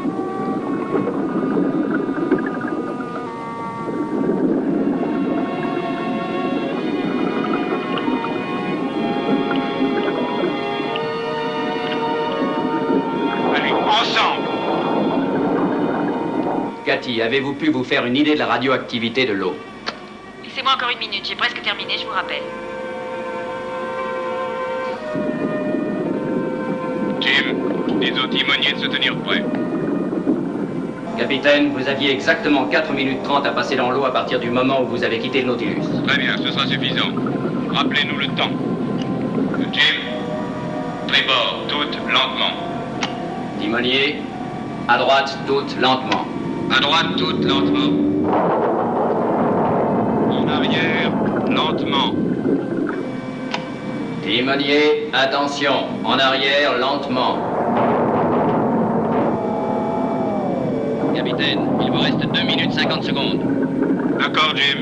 Cathy, avez-vous pu vous faire une idée de la radioactivité de l'eau? Laissez-moi encore une minute, j'ai presque terminé, je vous rappelle. Jim, dites au timonier de se tenir prêt. Capitaine, vous aviez exactement quatre minutes trente à passer dans l'eau à partir du moment où vous avez quitté le Nautilus. Très bien, ce sera suffisant. Rappelez-nous le temps. Jim, tribord, toutes lentement. Timonier, à droite, toutes lentement. À droite, toute, lentement. En arrière, lentement. Timonier, attention. En arrière, lentement. Capitaine, il vous reste deux minutes cinquante secondes. D'accord, Jim.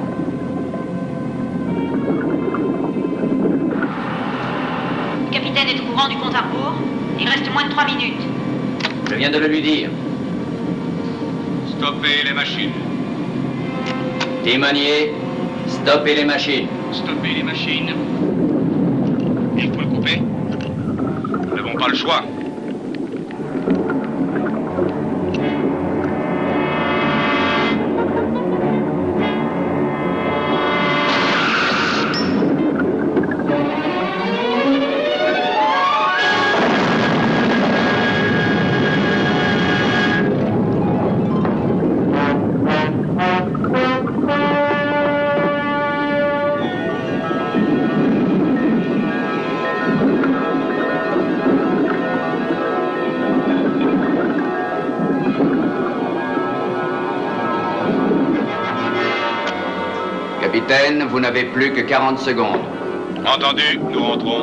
Le capitaine est au courant du compte à rebours. Il reste moins de trois minutes. Je viens de le lui dire. Stoppez les machines. Timonier, stoppez les machines. Stoppez les machines. Il faut le couper. Nous n'avons pas le choix. Capitaine, vous n'avez plus que quarante secondes. Entendu, nous rentrons.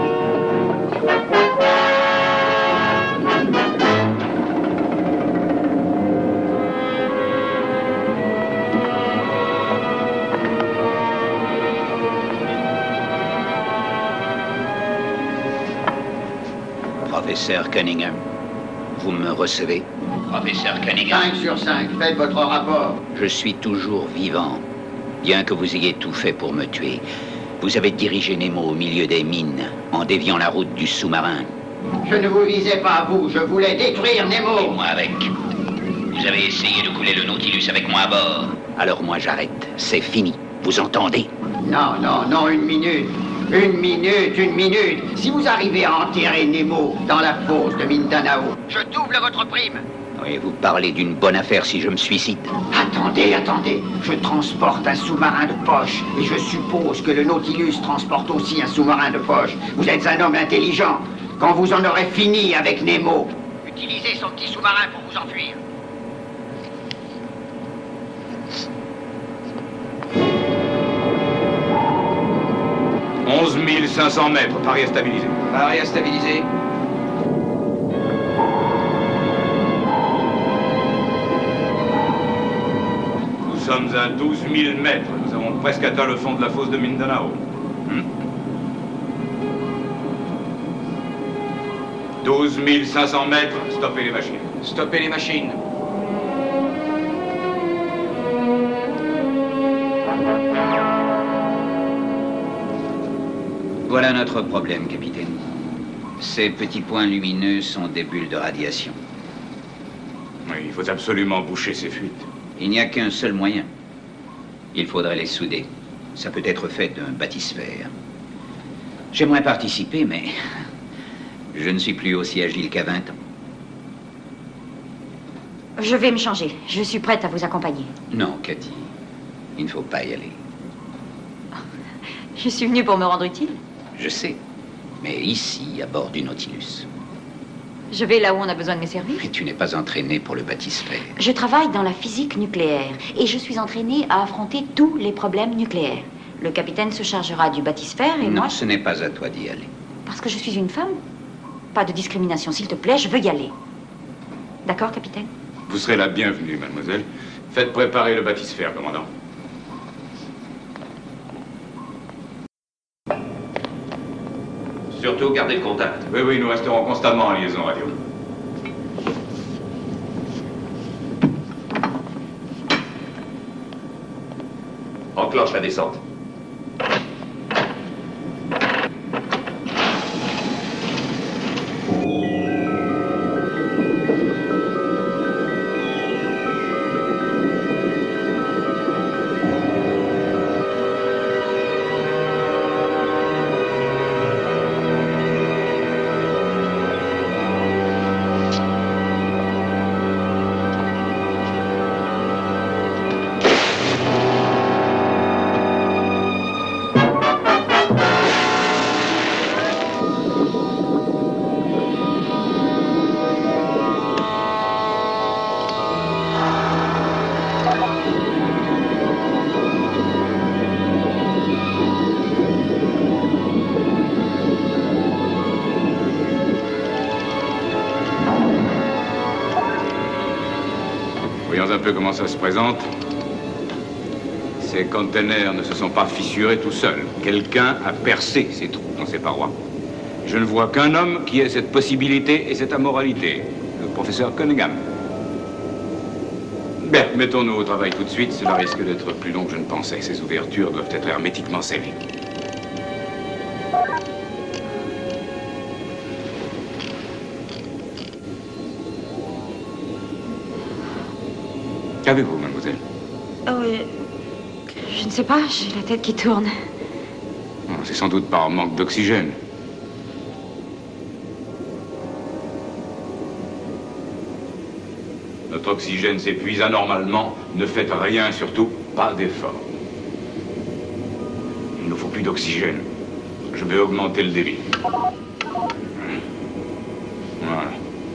Professeur Cunningham, vous me recevez? Professeur Cunningham. cinq sur cinq, faites votre rapport. Je suis toujours vivant. Bien que vous ayez tout fait pour me tuer, vous avez dirigé Nemo au milieu des mines, en déviant la route du sous-marin. Je ne vous visais pas à vous, je voulais détruire Nemo. Et moi avec. Vous avez essayé de couler le Nautilus avec moi à bord. Alors moi j'arrête, c'est fini, vous entendez? Non, non, non, une minute. Une minute, une minute. Si vous arrivez à enterrer Nemo dans la fosse de Mindanao, je double votre prime. Oui, vous parlez d'une bonne affaire si je me suicide. Attendez, attendez. Je transporte un sous-marin de poche. Et je suppose que le Nautilus transporte aussi un sous-marin de poche. Vous êtes un homme intelligent. Quand vous en aurez fini avec Nemo, utilisez son petit sous-marin pour vous enfuir. onze mille cinq cents mètres, Paris à stabiliser. Paris à stabiliser. Nous sommes à douze mille mètres. Nous avons presque atteint le fond de la fosse de Mindanao. Hmm. douze mille cinq cents mètres. Stoppez les machines. Stoppez les machines. Voilà notre problème, capitaine. Ces petits points lumineux sont des bulles de radiation. Oui, il faut absolument boucher ces fuites. Il n'y a qu'un seul moyen. Il faudrait les souder. Ça peut être fait d'un bathysphère. J'aimerais participer, mais je ne suis plus aussi agile qu'à vingt ans. Je vais me changer. Je suis prête à vous accompagner. Non, Cathy. Il ne faut pas y aller. Je suis venue pour me rendre utile. Je sais. Mais ici, à bord du Nautilus. Je vais là où on a besoin de mes services. Mais tu n'es pas entraîné pour le bathysphère. Je travaille dans la physique nucléaire et je suis entraînée à affronter tous les problèmes nucléaires. Le capitaine se chargera du bathysphère et non, moi... ce n'est pas à toi d'y aller. Parce que je suis une femme? Pas de discrimination, s'il te plaît, je veux y aller. D'accord, capitaine? Vous serez la bienvenue, mademoiselle. Faites préparer le bathysphère, commandant. Surtout, gardez le contact. Oui, oui, nous resterons constamment en liaison radio. Enclenche la descente. un peu comment ça se présente. Ces containers ne se sont pas fissurés tout seuls. Quelqu'un a percé ces trous dans ces parois. Je ne vois qu'un homme qui ait cette possibilité et cette amoralité, le professeur Cunningham. Bien, mettons-nous au travail tout de suite. Cela risque d'être plus long que je ne pensais. Ces ouvertures doivent être hermétiquement scellées. Qu'avez-vous, mademoiselle? Oh, oui. Je ne sais pas, j'ai la tête qui tourne. Oh, c'est sans doute par manque d'oxygène. Notre oxygène s'épuise anormalement. Ne faites rien, surtout pas d'effort. Il ne faut plus d'oxygène. Je vais augmenter le débit. Voilà.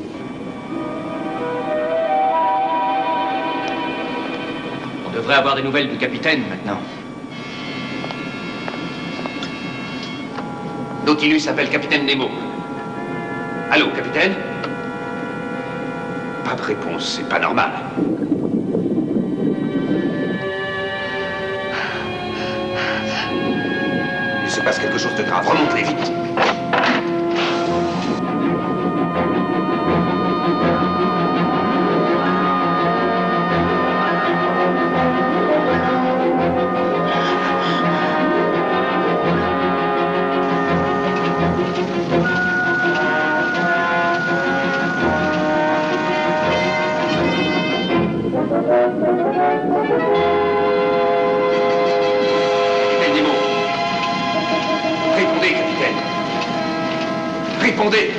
On devrait avoir des nouvelles du capitaine maintenant. Nautilus appelle capitaine Nemo. Allô, capitaine? Pas de réponse, c'est pas normal. Il se passe quelque chose de grave. Remonte-les vite. Capitaine Nemo. Répondez, capitaine. Répondez.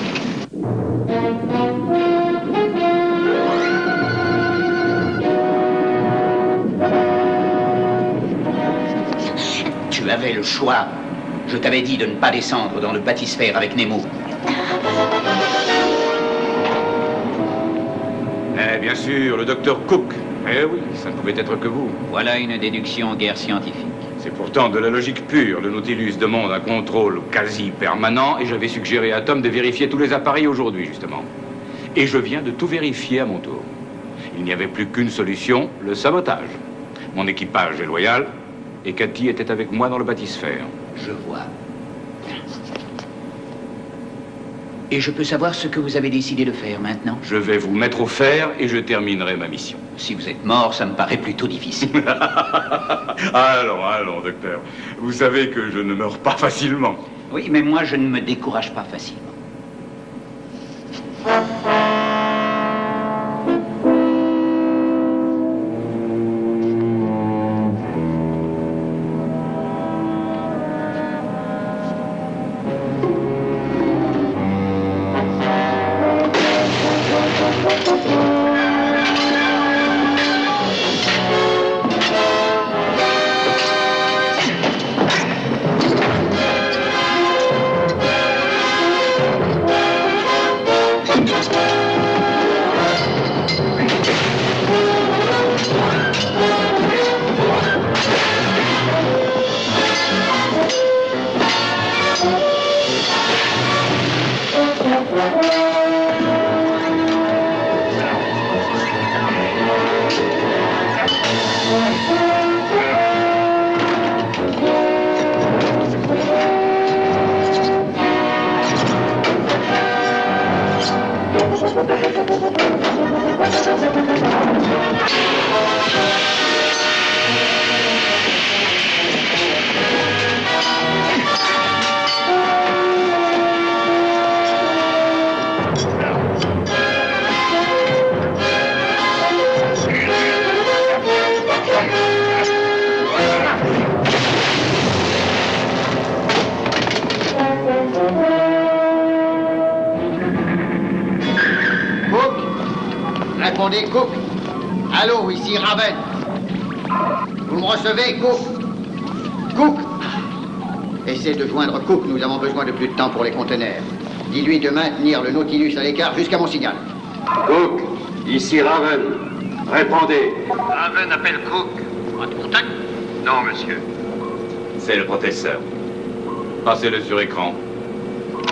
Tu avais le choix. Je t'avais dit de ne pas descendre dans le bathysphère avec Nemo. Eh bien sûr, le docteur Cook. Eh oui, ça ne pouvait être que vous. Voilà une déduction guère scientifique. C'est pourtant de la logique pure. Le Nautilus demande un contrôle quasi permanent et j'avais suggéré à Tom de vérifier tous les appareils aujourd'hui, justement. Et je viens de tout vérifier à mon tour. Il n'y avait plus qu'une solution, le sabotage. Mon équipage est loyal et Cathy était avec moi dans le bathysphère. Je vois. Et je peux savoir ce que vous avez décidé de faire maintenant? Je vais vous mettre au fer et je terminerai ma mission. Si vous êtes mort, ça me paraît plutôt difficile. Allons, allons, docteur. Vous savez que je ne meurs pas facilement. Oui, mais moi, je ne me décourage pas facilement. Répondez, Cook. Allô, ici Raven. Vous me recevez, Cook? Cook! Essayez de joindre Cook, nous avons besoin de plus de temps pour les conteneurs. Dis-lui de maintenir le Nautilus à l'écart jusqu'à mon signal. Cook, ici Raven. Répondez. Raven appelle Cook. Pas de contact? Non, monsieur. C'est le professeur. Passez-le sur écran.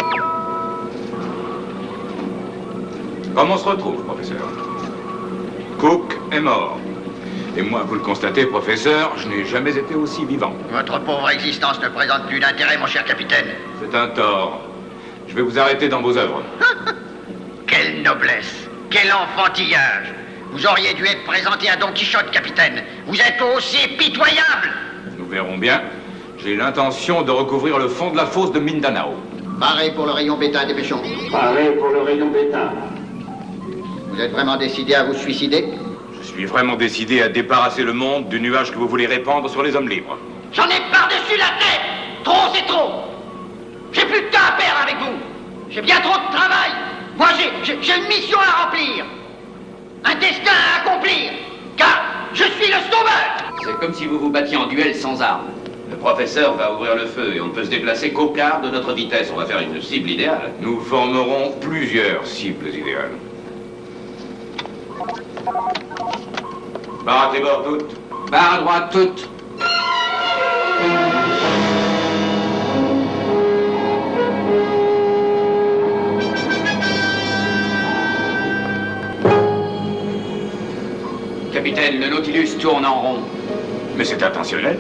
Comment on se retrouve, professeur? Cook est mort. Et moi, vous le constatez, professeur, je n'ai jamais été aussi vivant. Votre pauvre existence ne présente plus d'intérêt, mon cher capitaine. C'est un tort. Je vais vous arrêter dans vos œuvres. Quelle noblesse! Quel enfantillage! Vous auriez dû être présenté à Don Quichotte, capitaine. Vous êtes aussi pitoyable! Nous verrons bien. J'ai l'intention de recouvrir le fond de la fosse de Mindanao. Pareil pour le rayon bétain, dépêchons. Pareil pour le rayon bétain. Vous êtes vraiment décidé à vous suicider? Je suis vraiment décidé à débarrasser le monde du nuage que vous voulez répandre sur les hommes libres. J'en ai par-dessus la tête! Trop, c'est trop! J'ai plus de temps à perdre avec vous! J'ai bien trop de travail! Moi, j'ai une mission à remplir! Un destin à accomplir! Car je suis le sauveur! C'est comme si vous vous battiez en duel sans armes. Le professeur va ouvrir le feu et on ne peut se déplacer qu'au quart de notre vitesse. On va faire une cible idéale. Nous formerons plusieurs cibles idéales. Barre à tribord toutes. Barre à droite toutes. Capitaine, le Nautilus tourne en rond. Mais c'est intentionnel.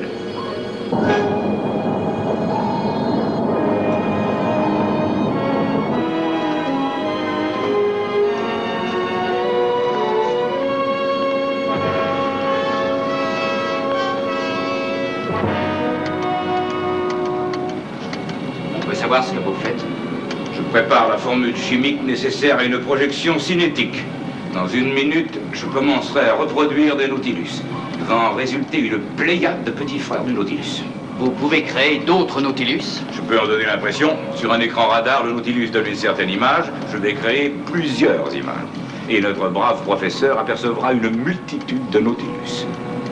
On peut savoir ce que vous faites? Je prépare la formule chimique nécessaire à une projection cinétique. Dans une minute, je commencerai à reproduire des Nautilus. Il va en résulter une pléiade de petits frères du Nautilus. Vous pouvez créer d'autres Nautilus? Je peux en donner l'impression. Sur un écran radar, le Nautilus donne une certaine image. Je vais créer plusieurs images. Et notre brave professeur apercevra une multitude de Nautilus.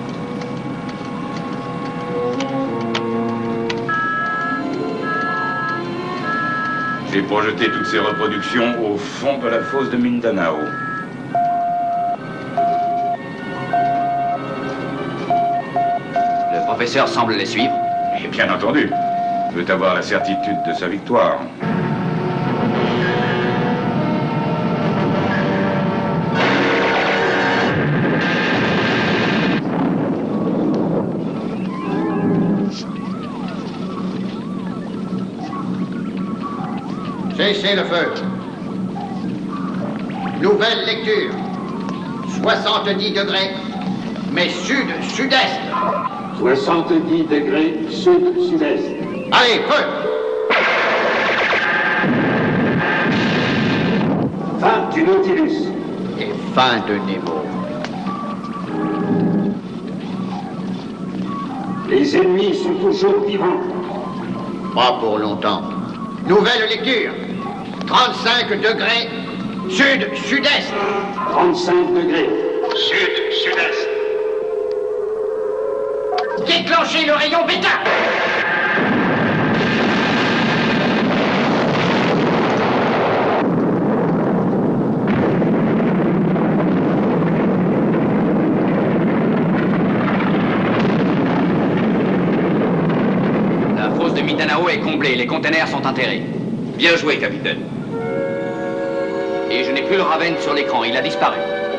J'ai projeté toutes ces reproductions au fond de la fosse de Mindanao. Le professeur semble les suivre. Et bien entendu, il veut avoir la certitude de sa victoire. Cessez le feu. Nouvelle lecture. soixante-dix degrés, mais sud-sud-est. soixante-dix degrés sud-sud-est. Allez, feu! Fin du Nautilus. Et fin de Nemo. Les ennemis sont toujours vivants. Pas pour longtemps. Nouvelle lecture. trente-cinq degrés sud-sud-est. trente-cinq degrés. Sud-sud-est. Déclenchez le rayon bétain. La fosse de Mindanao est comblée, les containers sont enterrés. Bien joué, capitaine. Et je n'ai plus le Raven sur l'écran, il a disparu.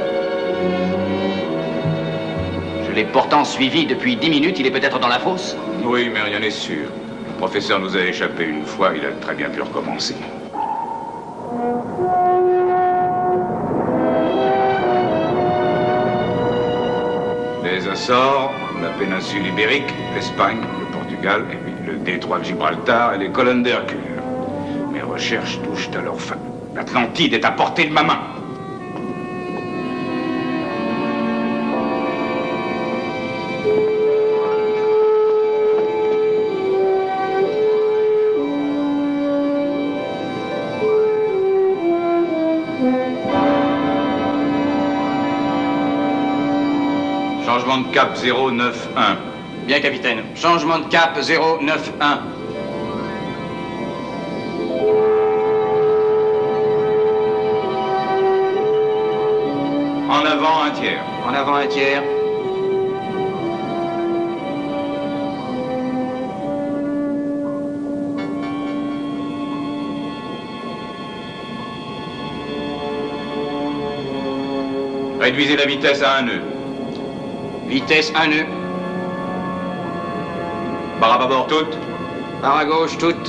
Je l'ai pourtant suivi depuis dix minutes, il est peut-être dans la fosse? Oui, mais rien n'est sûr. Le professeur nous a échappé une fois, il a très bien pu recommencer. Les Açores, la péninsule ibérique, l'Espagne, le Portugal, et puis le détroit de Gibraltar et les colonnes d'Hercule. Mes recherches touchent à leur fin. L'Atlantide est à portée de ma main. Changement de cap zéro neuf un. Bien, capitaine. Changement de cap zéro neuf un. En avant un tiers. En avant un tiers. Réduisez la vitesse à un nœud. Vitesse un nœud. Barre à bâbord toute. Barre à gauche toute.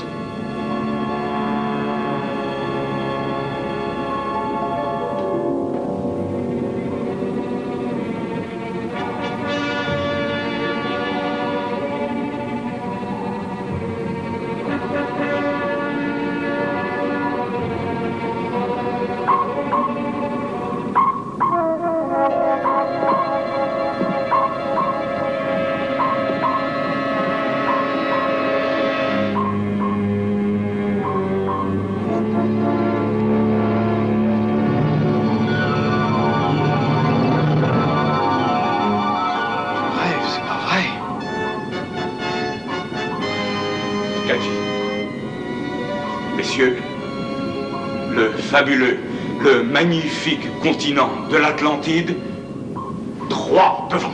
Messieurs, le fabuleux, le magnifique continent de l'Atlantide, droit devant.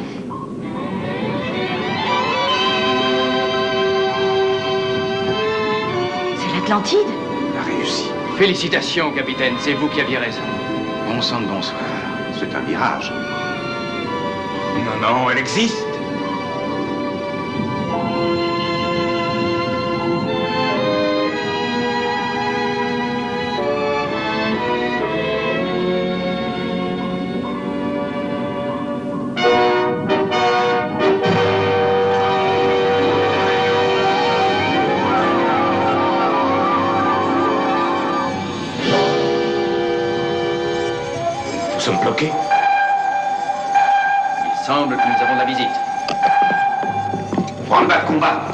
C'est l'Atlantide? La réussi. Félicitations, capitaine, c'est vous qui aviez raison. Bon sang de bonsoir. C'est un mirage. Non, non, elle existe. Nous sommes bloqués. Il semble que nous avons de la visite. Branle-bas de combat.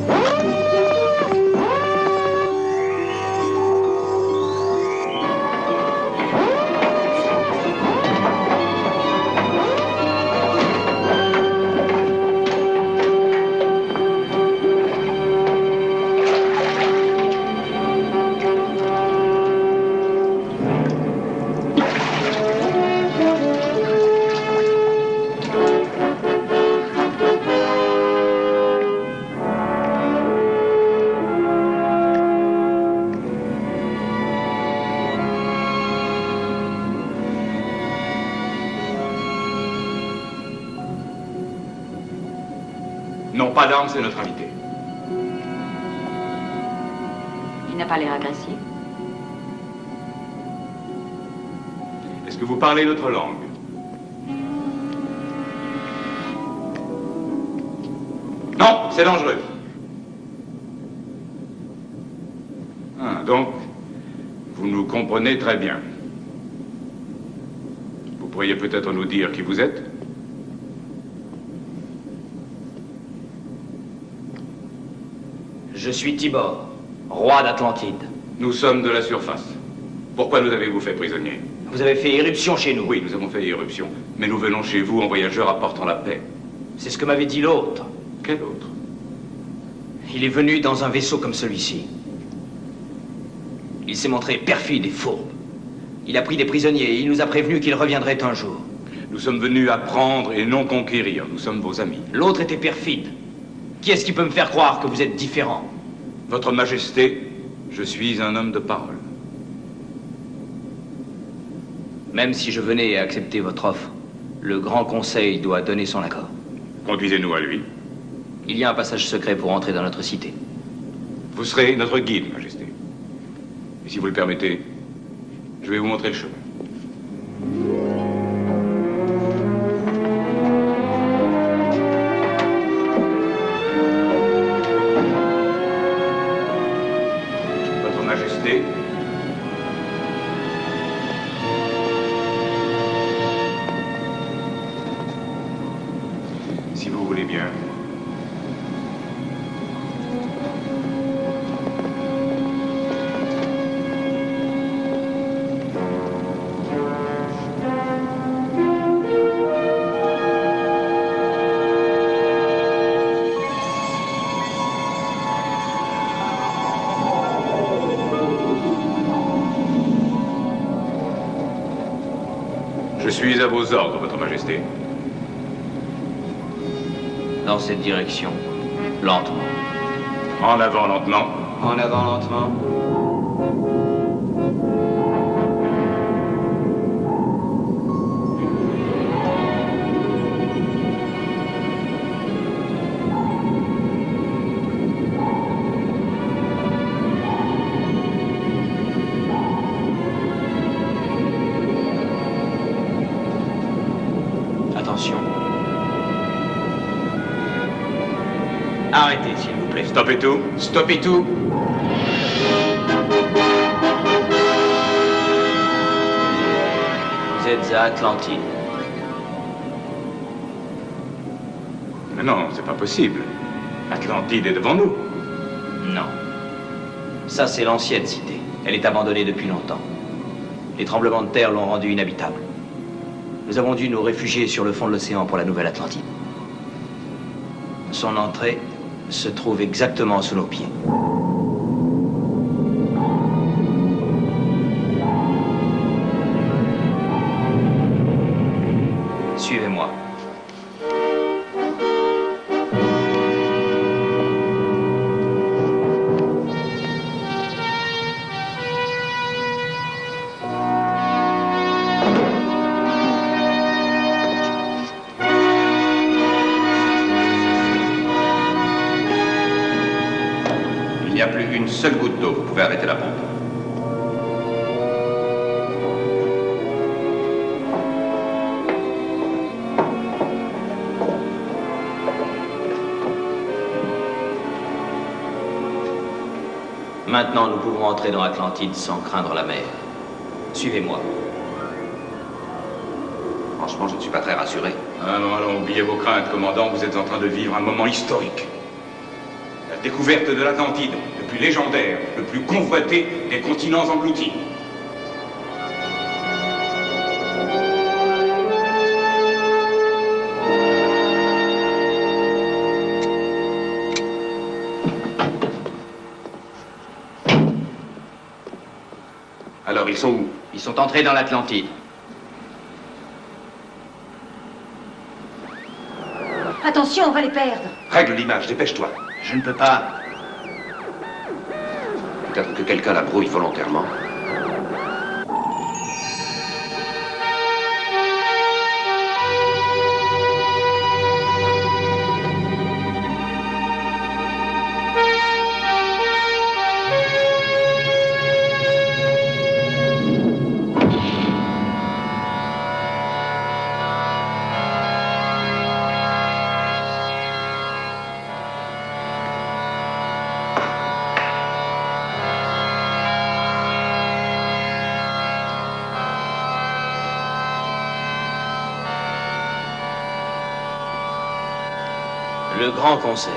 Non, pas d'armes, c'est notre invité. Il n'a pas l'air agressif. Est-ce que vous parlez notre langue? Non, c'est dangereux. Ah, donc, vous nous comprenez très bien. Vous pourriez peut-être nous dire qui vous êtes? Je suis Tibor, roi d'Atlantide. Nous sommes de la surface. Pourquoi nous avez-vous fait prisonniers? Vous avez fait éruption chez nous. Oui, nous avons fait éruption. Mais nous venons chez vous en voyageurs apportant la paix. C'est ce que m'avait dit l'autre. Quel autre? Il est venu dans un vaisseau comme celui-ci. Il s'est montré perfide et fourbe. Il a pris des prisonniers et il nous a prévenus qu'il reviendrait un jour. Nous sommes venus apprendre et non conquérir. Nous sommes vos amis. L'autre était perfide. Qui est-ce qui peut me faire croire que vous êtes différent? Votre Majesté, je suis un homme de parole. Même si je venais à accepter votre offre, le Grand Conseil doit donner son accord. Conduisez-nous à lui. Il y a un passage secret pour entrer dans notre cité. Vous serez notre guide, Majesté. Et si vous le permettez, je vais vous montrer le chemin. Votre Majesté, si vous voulez bien. Je suis à vos ordres, Votre Majesté. Dans cette direction, lentement. En avant, lentement. En avant lentement. Arrêtez, s'il vous plaît. Stoppez tout. Stoppez tout. Vous êtes à Atlantide. Mais non, c'est pas possible. Atlantide est devant nous. Non. Ça, c'est l'ancienne cité. Elle est abandonnée depuis longtemps. Les tremblements de terre l'ont rendue inhabitable. Nous avons dû nous réfugier sur le fond de l'océan pour la nouvelle Atlantide. Son entrée se trouve exactement sous nos pieds. Suivez-moi. Il n'y a plus une seule goutte d'eau. Vous pouvez arrêter la pompe. Maintenant, nous pouvons entrer dans Atlantide sans craindre la mer. Suivez-moi. Franchement, je ne suis pas très rassuré. Allons, allons, oubliez vos craintes, commandant. Vous êtes en train de vivre un moment historique. La découverte de l'Atlantide, le plus légendaire, le plus convoité des continents engloutis. Alors, ils sont où? Ils sont entrés dans l'Atlantide. Attention, on va les perdre. Règle l'image, dépêche-toi. Je ne peux pas. Peut-être que quelqu'un la brouille volontairement. Le Grand Conseil.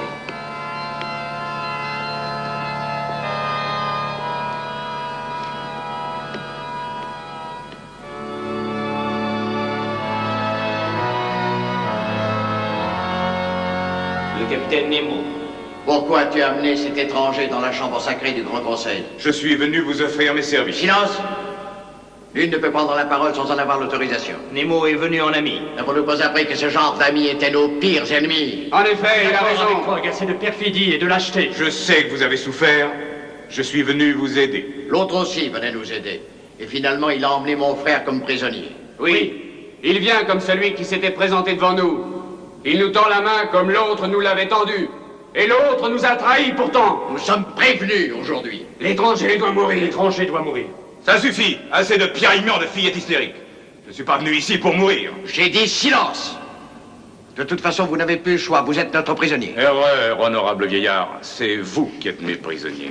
Le capitaine Nemo. Pourquoi tu as amené cet étranger dans la chambre sacrée du Grand Conseil? Je suis venu vous offrir mes services. Silence! Nul ne peut prendre la parole sans en avoir l'autorisation. Nemo est venu en ami. N'avons-nous pas appris que ce genre d'amis étaient nos pires ennemis? En effet, il a raison. Agacé de perfidie et de lâcheté. Je sais que vous avez souffert. Je suis venu vous aider. L'autre aussi venait nous aider. Et finalement, il a emmené mon frère comme prisonnier. Oui, il vient comme celui qui s'était présenté devant nous. Il nous tend la main comme l'autre nous l'avait tendue. Et l'autre nous a trahis pourtant. Nous sommes prévenus aujourd'hui. L'étranger doit mourir. L'étranger doit mourir. Ça suffit. Assez de piaillements de fillettes hystériques. Je ne suis pas venu ici pour mourir. J'ai dit silence. De toute façon, vous n'avez plus le choix. Vous êtes notre prisonnier. Erreur, honorable vieillard. C'est vous qui êtes mes prisonniers.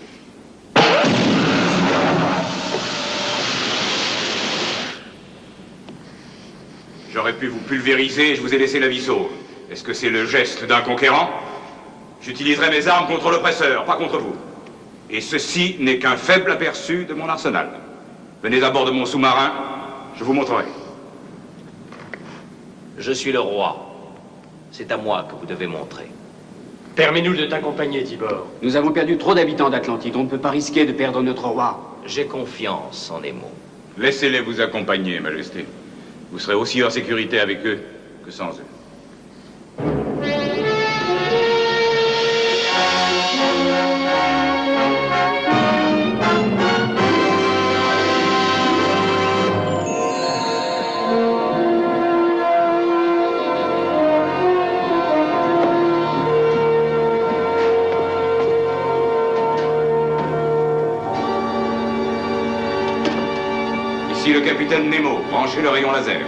J'aurais pu vous pulvériser et je vous ai laissé la vie sauve. Est-ce que c'est le geste d'un conquérant? J'utiliserai mes armes contre l'oppresseur, pas contre vous. Et ceci n'est qu'un faible aperçu de mon arsenal. Venez à bord de mon sous-marin, je vous montrerai. Je suis le roi. C'est à moi que vous devez montrer. Permets-nous de t'accompagner, Tibor. Nous avons perdu trop d'habitants d'Atlantide. On ne peut pas risquer de perdre notre roi. J'ai confiance en Nemo. Laissez-les vous accompagner, Majesté. Vous serez aussi en sécurité avec eux que sans eux. Ici le capitaine Nemo, branchez le rayon laser.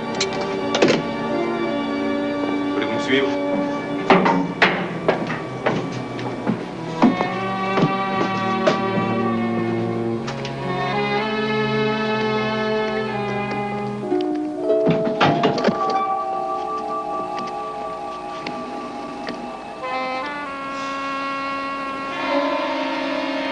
Voulez-vous me suivre?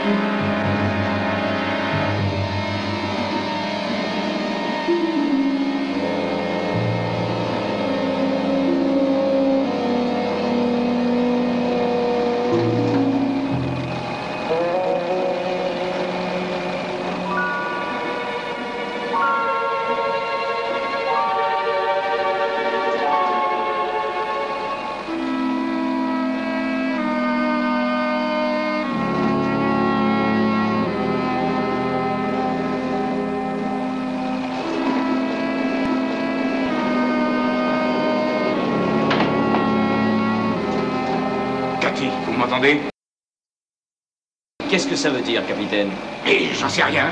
Vous m'entendez? Qu'est-ce que ça veut dire, capitaine? Et j'en sais rien.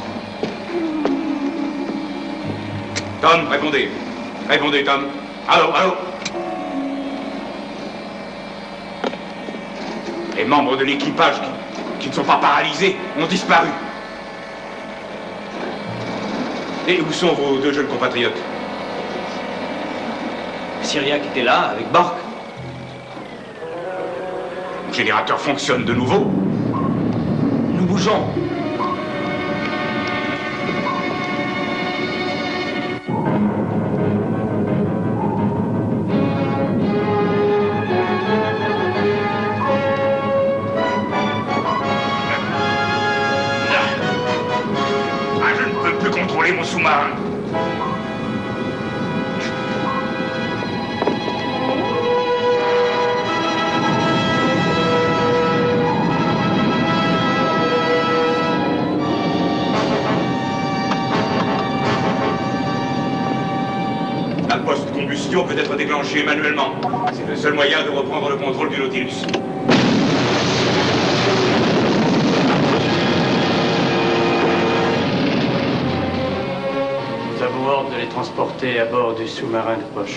Tom, répondez. Répondez, Tom. Allô, allô. Les membres de l'équipage qui, qui ne sont pas paralysés ont disparu. Et où sont vos deux jeunes compatriotes? Syriac était là, avec Bork. Le générateur fonctionne de nouveau. Nous bougeons. Ah, je ne peux plus contrôler mon sous-marin. Peut être déclenchée manuellement. C'est le seul moyen de reprendre le contrôle du Nautilus. Nous avons ordre de les transporter à bord du sous-marin de poche.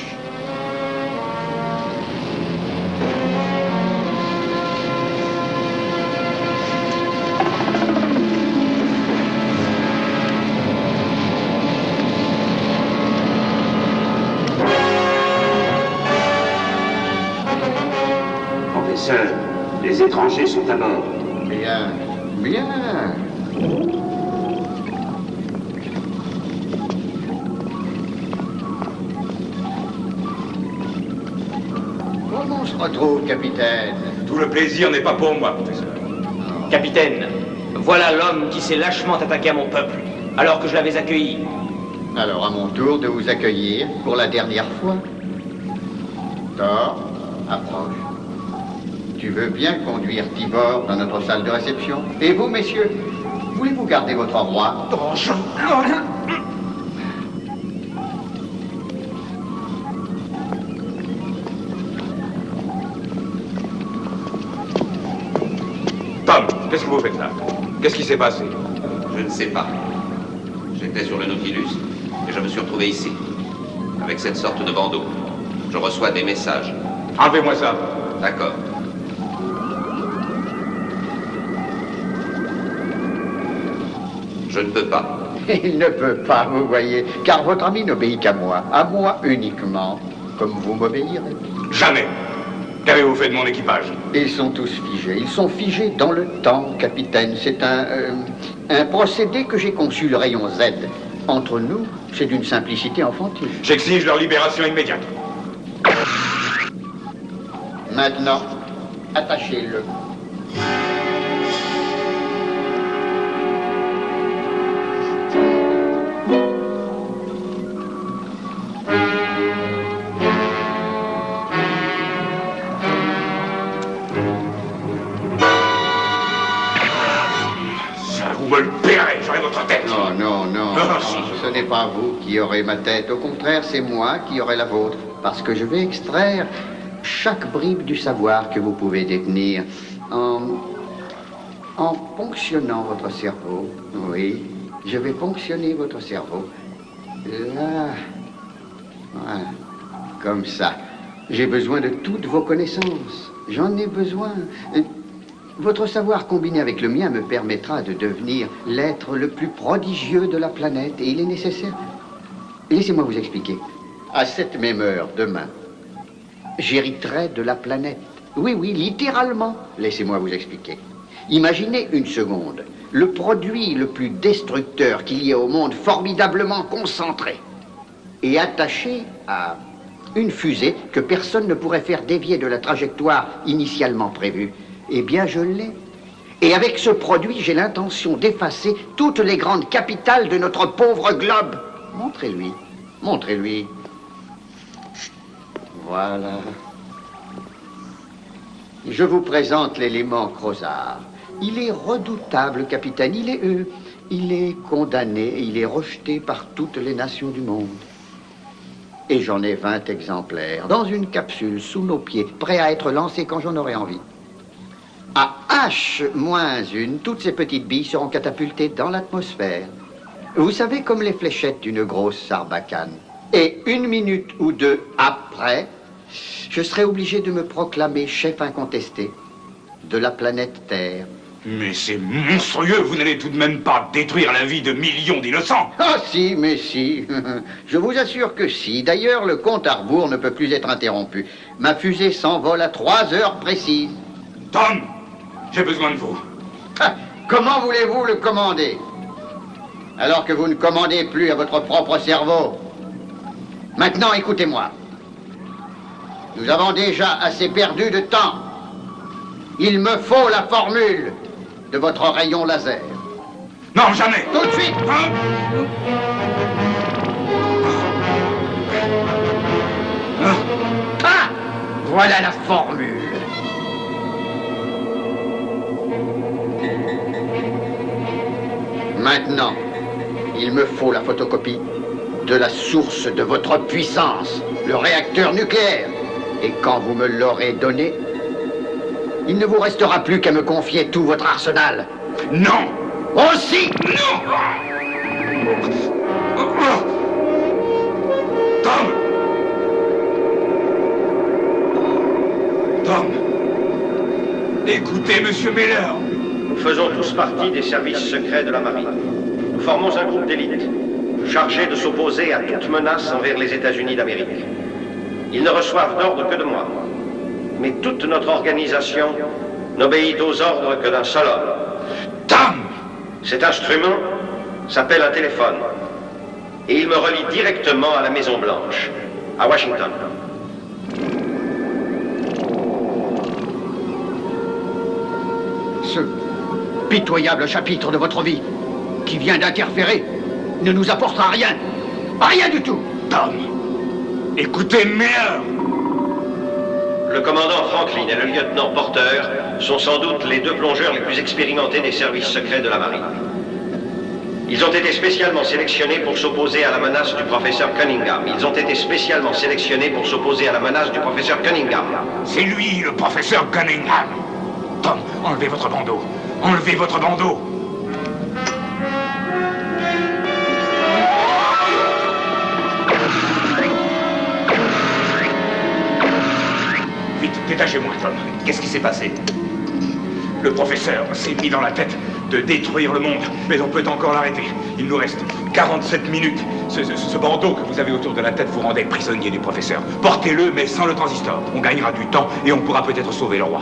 Les étrangers sont à bord. Bien, bien. Comment on se retrouve, capitaine? Tout le plaisir n'est pas pour moi, professeur. Capitaine, voilà l'homme qui s'est lâchement attaqué à mon peuple, alors que je l'avais accueilli. Alors, à mon tour de vous accueillir pour la dernière fois. Thor, approche. Tu veux bien conduire Tibor dans notre salle de réception? Et vous, messieurs, voulez-vous garder votre roi? Oh, je... Tom, qu'est-ce que vous faites là? Qu'est-ce qui s'est passé? Je ne sais pas. J'étais sur le Nautilus et je me suis retrouvé ici, avec cette sorte de bandeau. Je reçois des messages. Enlevez-moi ça. D'accord. Je ne peux pas. Il ne peut pas, vous voyez, car votre ami n'obéit qu'à moi, à moi uniquement, comme vous m'obéirez. Jamais. Qu'avez-vous fait de mon équipage? Ils sont tous figés. Ils sont figés dans le temps, capitaine. C'est un, euh, un procédé que j'ai conçu, le rayon Z. Entre nous, c'est d'une simplicité enfantine. J'exige leur libération immédiate. Maintenant, attachez-le. Vous me le paierez, j'aurai votre tête. Non, non, non, non, ce n'est pas vous qui aurez ma tête. Au contraire, c'est moi qui aurai la vôtre. Parce que je vais extraire chaque bribe du savoir que vous pouvez détenir en, en ponctionnant votre cerveau. Oui, je vais ponctionner votre cerveau. Là, voilà, comme ça. J'ai besoin de toutes vos connaissances. J'en ai besoin. Votre savoir combiné avec le mien me permettra de devenir l'être le plus prodigieux de la planète. Et il est nécessaire. Laissez-moi vous expliquer. À cette même heure, demain, j'hériterai de la planète. Oui, oui, littéralement. Laissez-moi vous expliquer. Imaginez une seconde, le produit le plus destructeur qu'il y ait au monde, formidablement concentré, et attaché à une fusée que personne ne pourrait faire dévier de la trajectoire initialement prévue. Eh bien, je l'ai. Et avec ce produit, j'ai l'intention d'effacer toutes les grandes capitales de notre pauvre globe. Montrez-lui, montrez-lui. Voilà. Je vous présente l'élément Crozard. Il est redoutable, capitaine. Il est, euh, il est condamné, il est rejeté par toutes les nations du monde. Et j'en ai vingt exemplaires, dans une capsule, sous nos pieds, prêt à être lancé quand j'en aurai envie. À H moins une, toutes ces petites billes seront catapultées dans l'atmosphère. Vous savez, comme les fléchettes d'une grosse sarbacane. Et une minute ou deux après, je serai obligé de me proclamer chef incontesté de la planète Terre. Mais c'est monstrueux, vous n'allez tout de même pas détruire la vie de millions d'innocents. Ah si, mais si. Je vous assure que si. D'ailleurs, le compte à rebours ne peut plus être interrompu. Ma fusée s'envole à trois heures précises. Tom, j'ai besoin de vous. Ah, comment voulez-vous le commander? Alors que vous ne commandez plus à votre propre cerveau. Maintenant, écoutez-moi. Nous avons déjà assez perdu de temps. Il me faut la formule de votre rayon laser. Non, jamais. Tout de suite. Hein? Ah, voilà la formule. Maintenant, il me faut la photocopie de la source de votre puissance, le réacteur nucléaire. Et quand vous me l'aurez donné, il ne vous restera plus qu'à me confier tout votre arsenal. Non! Aussi! Non! Tom! Tom! Écoutez, monsieur Miller! Nous faisons tous partie des services secrets de la marine. Nous formons un groupe d'élite chargé de s'opposer à toute menace envers les États-Unis d'Amérique. Ils ne reçoivent d'ordre que de moi. Mais toute notre organisation n'obéit aux ordres que d'un seul homme. Tom! Cet instrument s'appelle un téléphone. Et il me relie directement à la Maison-Blanche, à Washington. Ce pitoyable chapitre de votre vie qui vient d'interférer ne nous apportera rien. Rien du tout. Tom! Écoutez, Miller! Le commandant Franklin et le lieutenant Porter sont sans doute les deux plongeurs les plus expérimentés des services secrets de la marine. Ils ont été spécialement sélectionnés pour s'opposer à la menace du professeur Cunningham. Ils ont été spécialement sélectionnés pour s'opposer à la menace du professeur Cunningham. C'est lui, le professeur Cunningham. Tom, enlevez votre bandeau. Enlevez votre bandeau. Vite, détachez-moi, Tom. Qu'est-ce qui s'est passé? Le professeur s'est mis dans la tête de détruire le monde, mais on peut encore l'arrêter. Il nous reste quarante-sept minutes. Ce, ce, ce bandeau que vous avez autour de la tête vous rendait prisonnier du professeur. Portez-le, mais sans le transistor. On gagnera du temps et on pourra peut-être sauver le roi.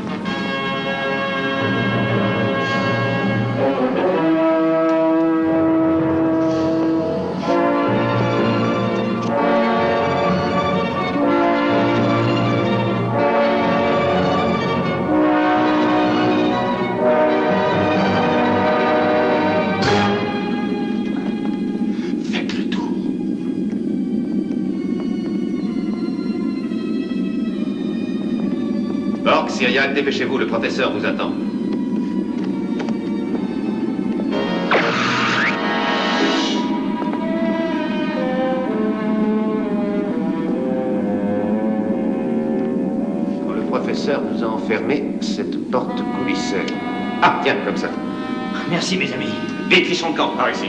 Syriac, dépêchez-vous, le professeur vous attend. Quand le professeur nous a enfermés, cette porte coulissait. Ah, tiens, comme ça. Merci, mes amis. Vite, fichons le camp. Par ici.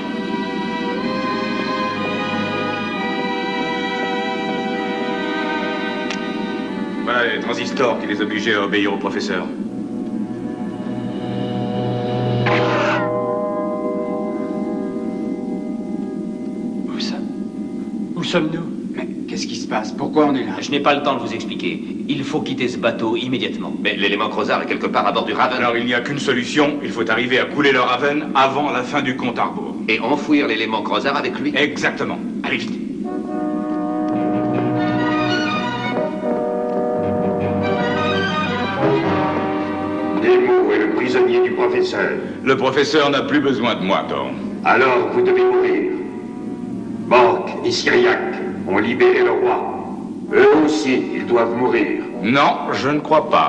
Voilà les transistors qui les obligeaient à obéir au professeur. Où ça? Où sommes-nous? Mais qu'est-ce qui se se passe? Pourquoi on est là? Je n'ai pas le temps de vous expliquer. Il faut quitter ce bateau immédiatement. Mais l'élément Crozard est quelque part à bord du Raven. Alors il n'y a qu'une solution. Il faut arriver à couler le Raven avant la fin du compte à rebours. Et enfouir l'élément Crozard avec lui? Exactement. Allez vite. Nemo est le prisonnier du professeur. Le professeur n'a plus besoin de moi, Thor. Alors vous devez mourir. Borg et Syriac ont libéré le roi. Eux aussi, ils doivent mourir. Non, je ne crois pas.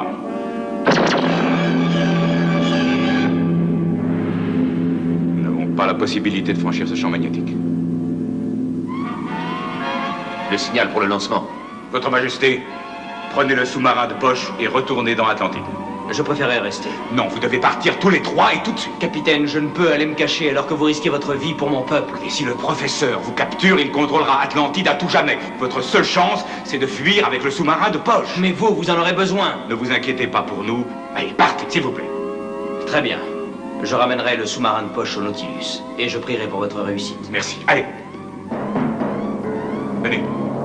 Nous n'avons pas la possibilité de franchir ce champ magnétique. Le signal pour le lancement. Votre Majesté, prenez le sous-marin de poche et retournez dans Atlantide. Je préférerais rester. Non, vous devez partir tous les trois et tout de suite. Capitaine, je ne peux aller me cacher alors que vous risquez votre vie pour mon peuple. Et si le professeur vous capture, il contrôlera Atlantide à tout jamais. Votre seule chance, c'est de fuir avec le sous-marin de poche. Mais vous, vous en aurez besoin. Ne vous inquiétez pas pour nous. Allez, partez, s'il vous plaît. Très bien. Je ramènerai le sous-marin de poche au Nautilus. Et je prierai pour votre réussite. Merci. Allez. Venez.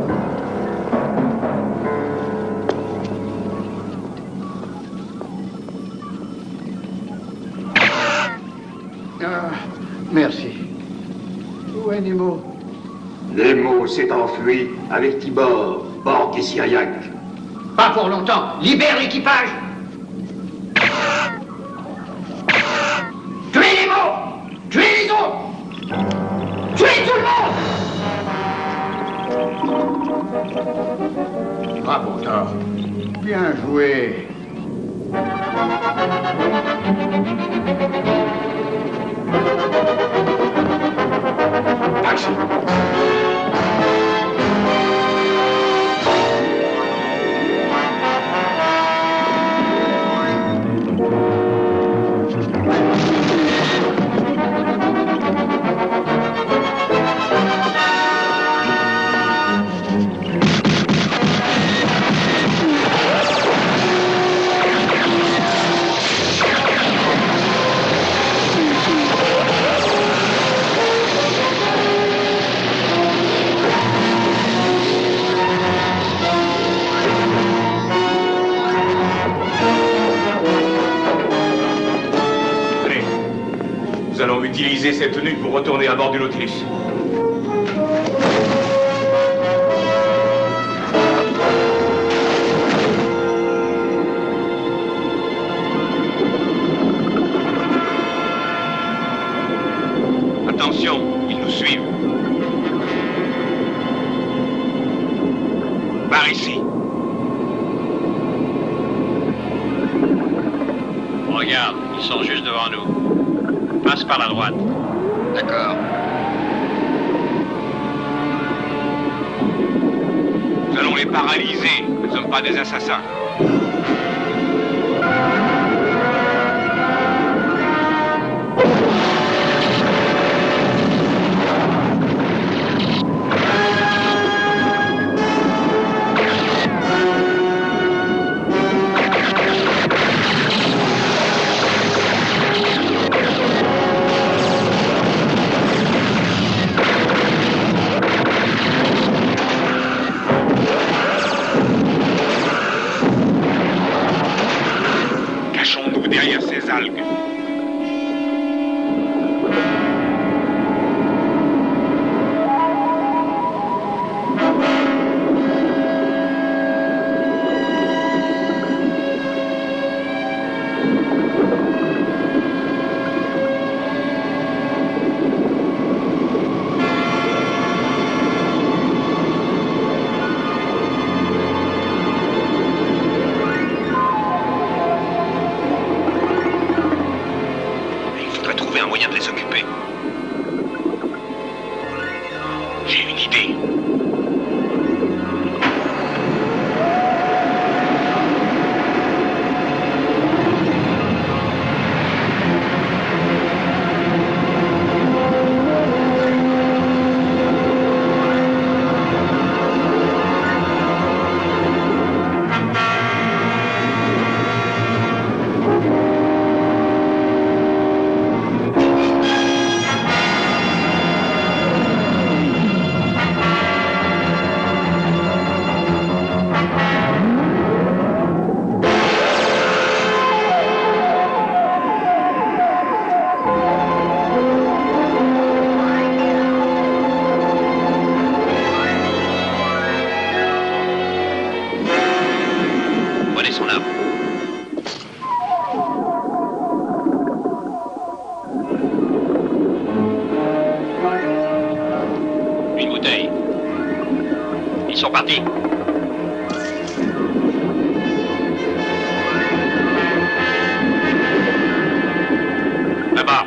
Ah, merci. Où est Nemo? Nemo s'est enfui avec Tibor, Borg et Syriac. Pas pour longtemps. Libère l'équipage. Tuez Nemo! Tuez les autres! Tuez tout le monde! Bravo, Thor. Bien joué. Action. Nous allons utiliser cette tenue pour retourner à bord du Nautilus. Attention, ils nous suivent. Par ici. Regarde, ils sont juste devant nous. Passe par la droite. D'accord. Nous allons les paralyser. Nous ne sommes pas des assassins. Derrière ces algues. Un moyen de les occuper. J'ai une idée. pour partie. Là-bas.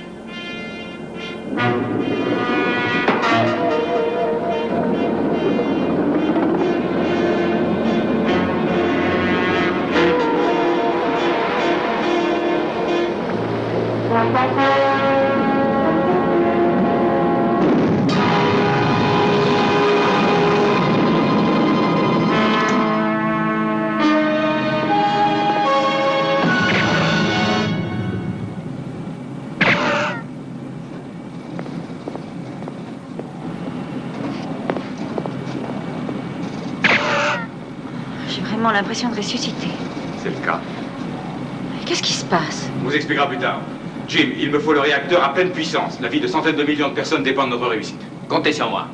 J'ai vraiment l'impression de ressusciter. C'est le cas. Qu'est-ce qui se passe? On vous expliquera plus tard. Jim, il me faut le réacteur à pleine puissance. La vie de centaines de millions de personnes dépend de notre réussite. Comptez sur moi.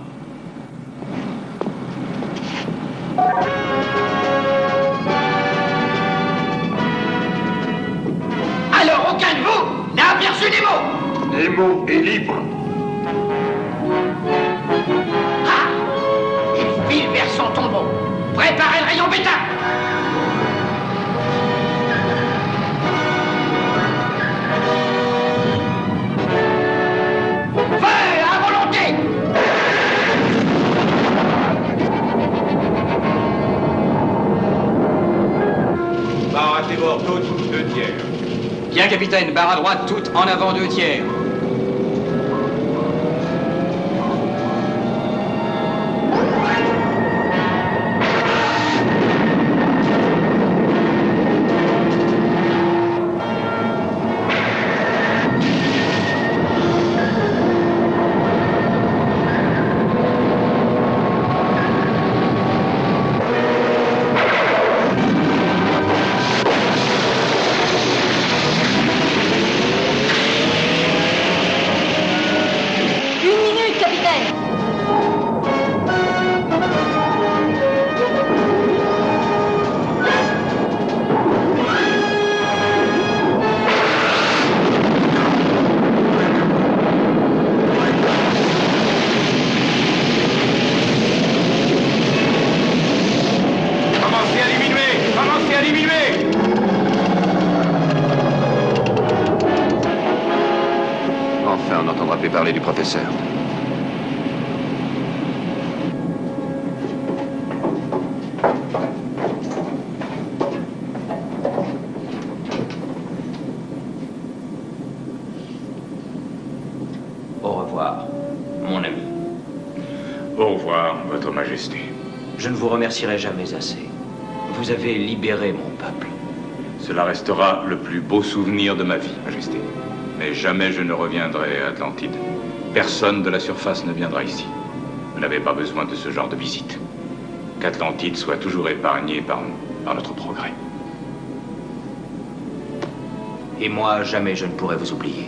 Alors, aucun de vous n'a aperçu Nemo? Nemo est libre. Ah! Il file vers son tombeau. Préparez le rayon bêta. Feu à volonté. Barre à tribord, toute, deux tiers. Bien, capitaine, barre à droite, toute en avant deux tiers. Parler du professeur. Au revoir, mon ami. Au revoir, Votre Majesté. Je ne vous remercierai jamais assez. Vous avez libéré mon peuple. Cela restera le plus beau souvenir de ma vie, Majesté. Mais jamais je ne reviendrai à Atlantide. Personne de la surface ne viendra ici. Vous n'avez pas besoin de ce genre de visite. Qu'Atlantide soit toujours épargnée par, par notre progrès. Et moi, jamais je ne pourrai vous oublier.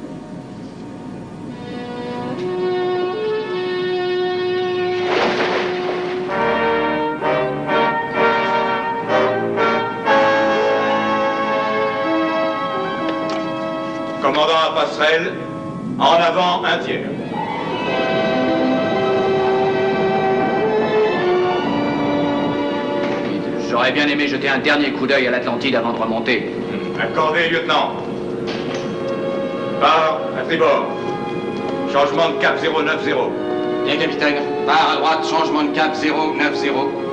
Commandant à passerelle, en avant un tiers. J'aurais bien aimé jeter un dernier coup d'œil à l'Atlantide avant de remonter. Accordé, lieutenant. Barre à tribord. Changement de cap zéro neuf zéro. Bien, capitaine. Barre à droite, changement de cap zéro neuf zéro.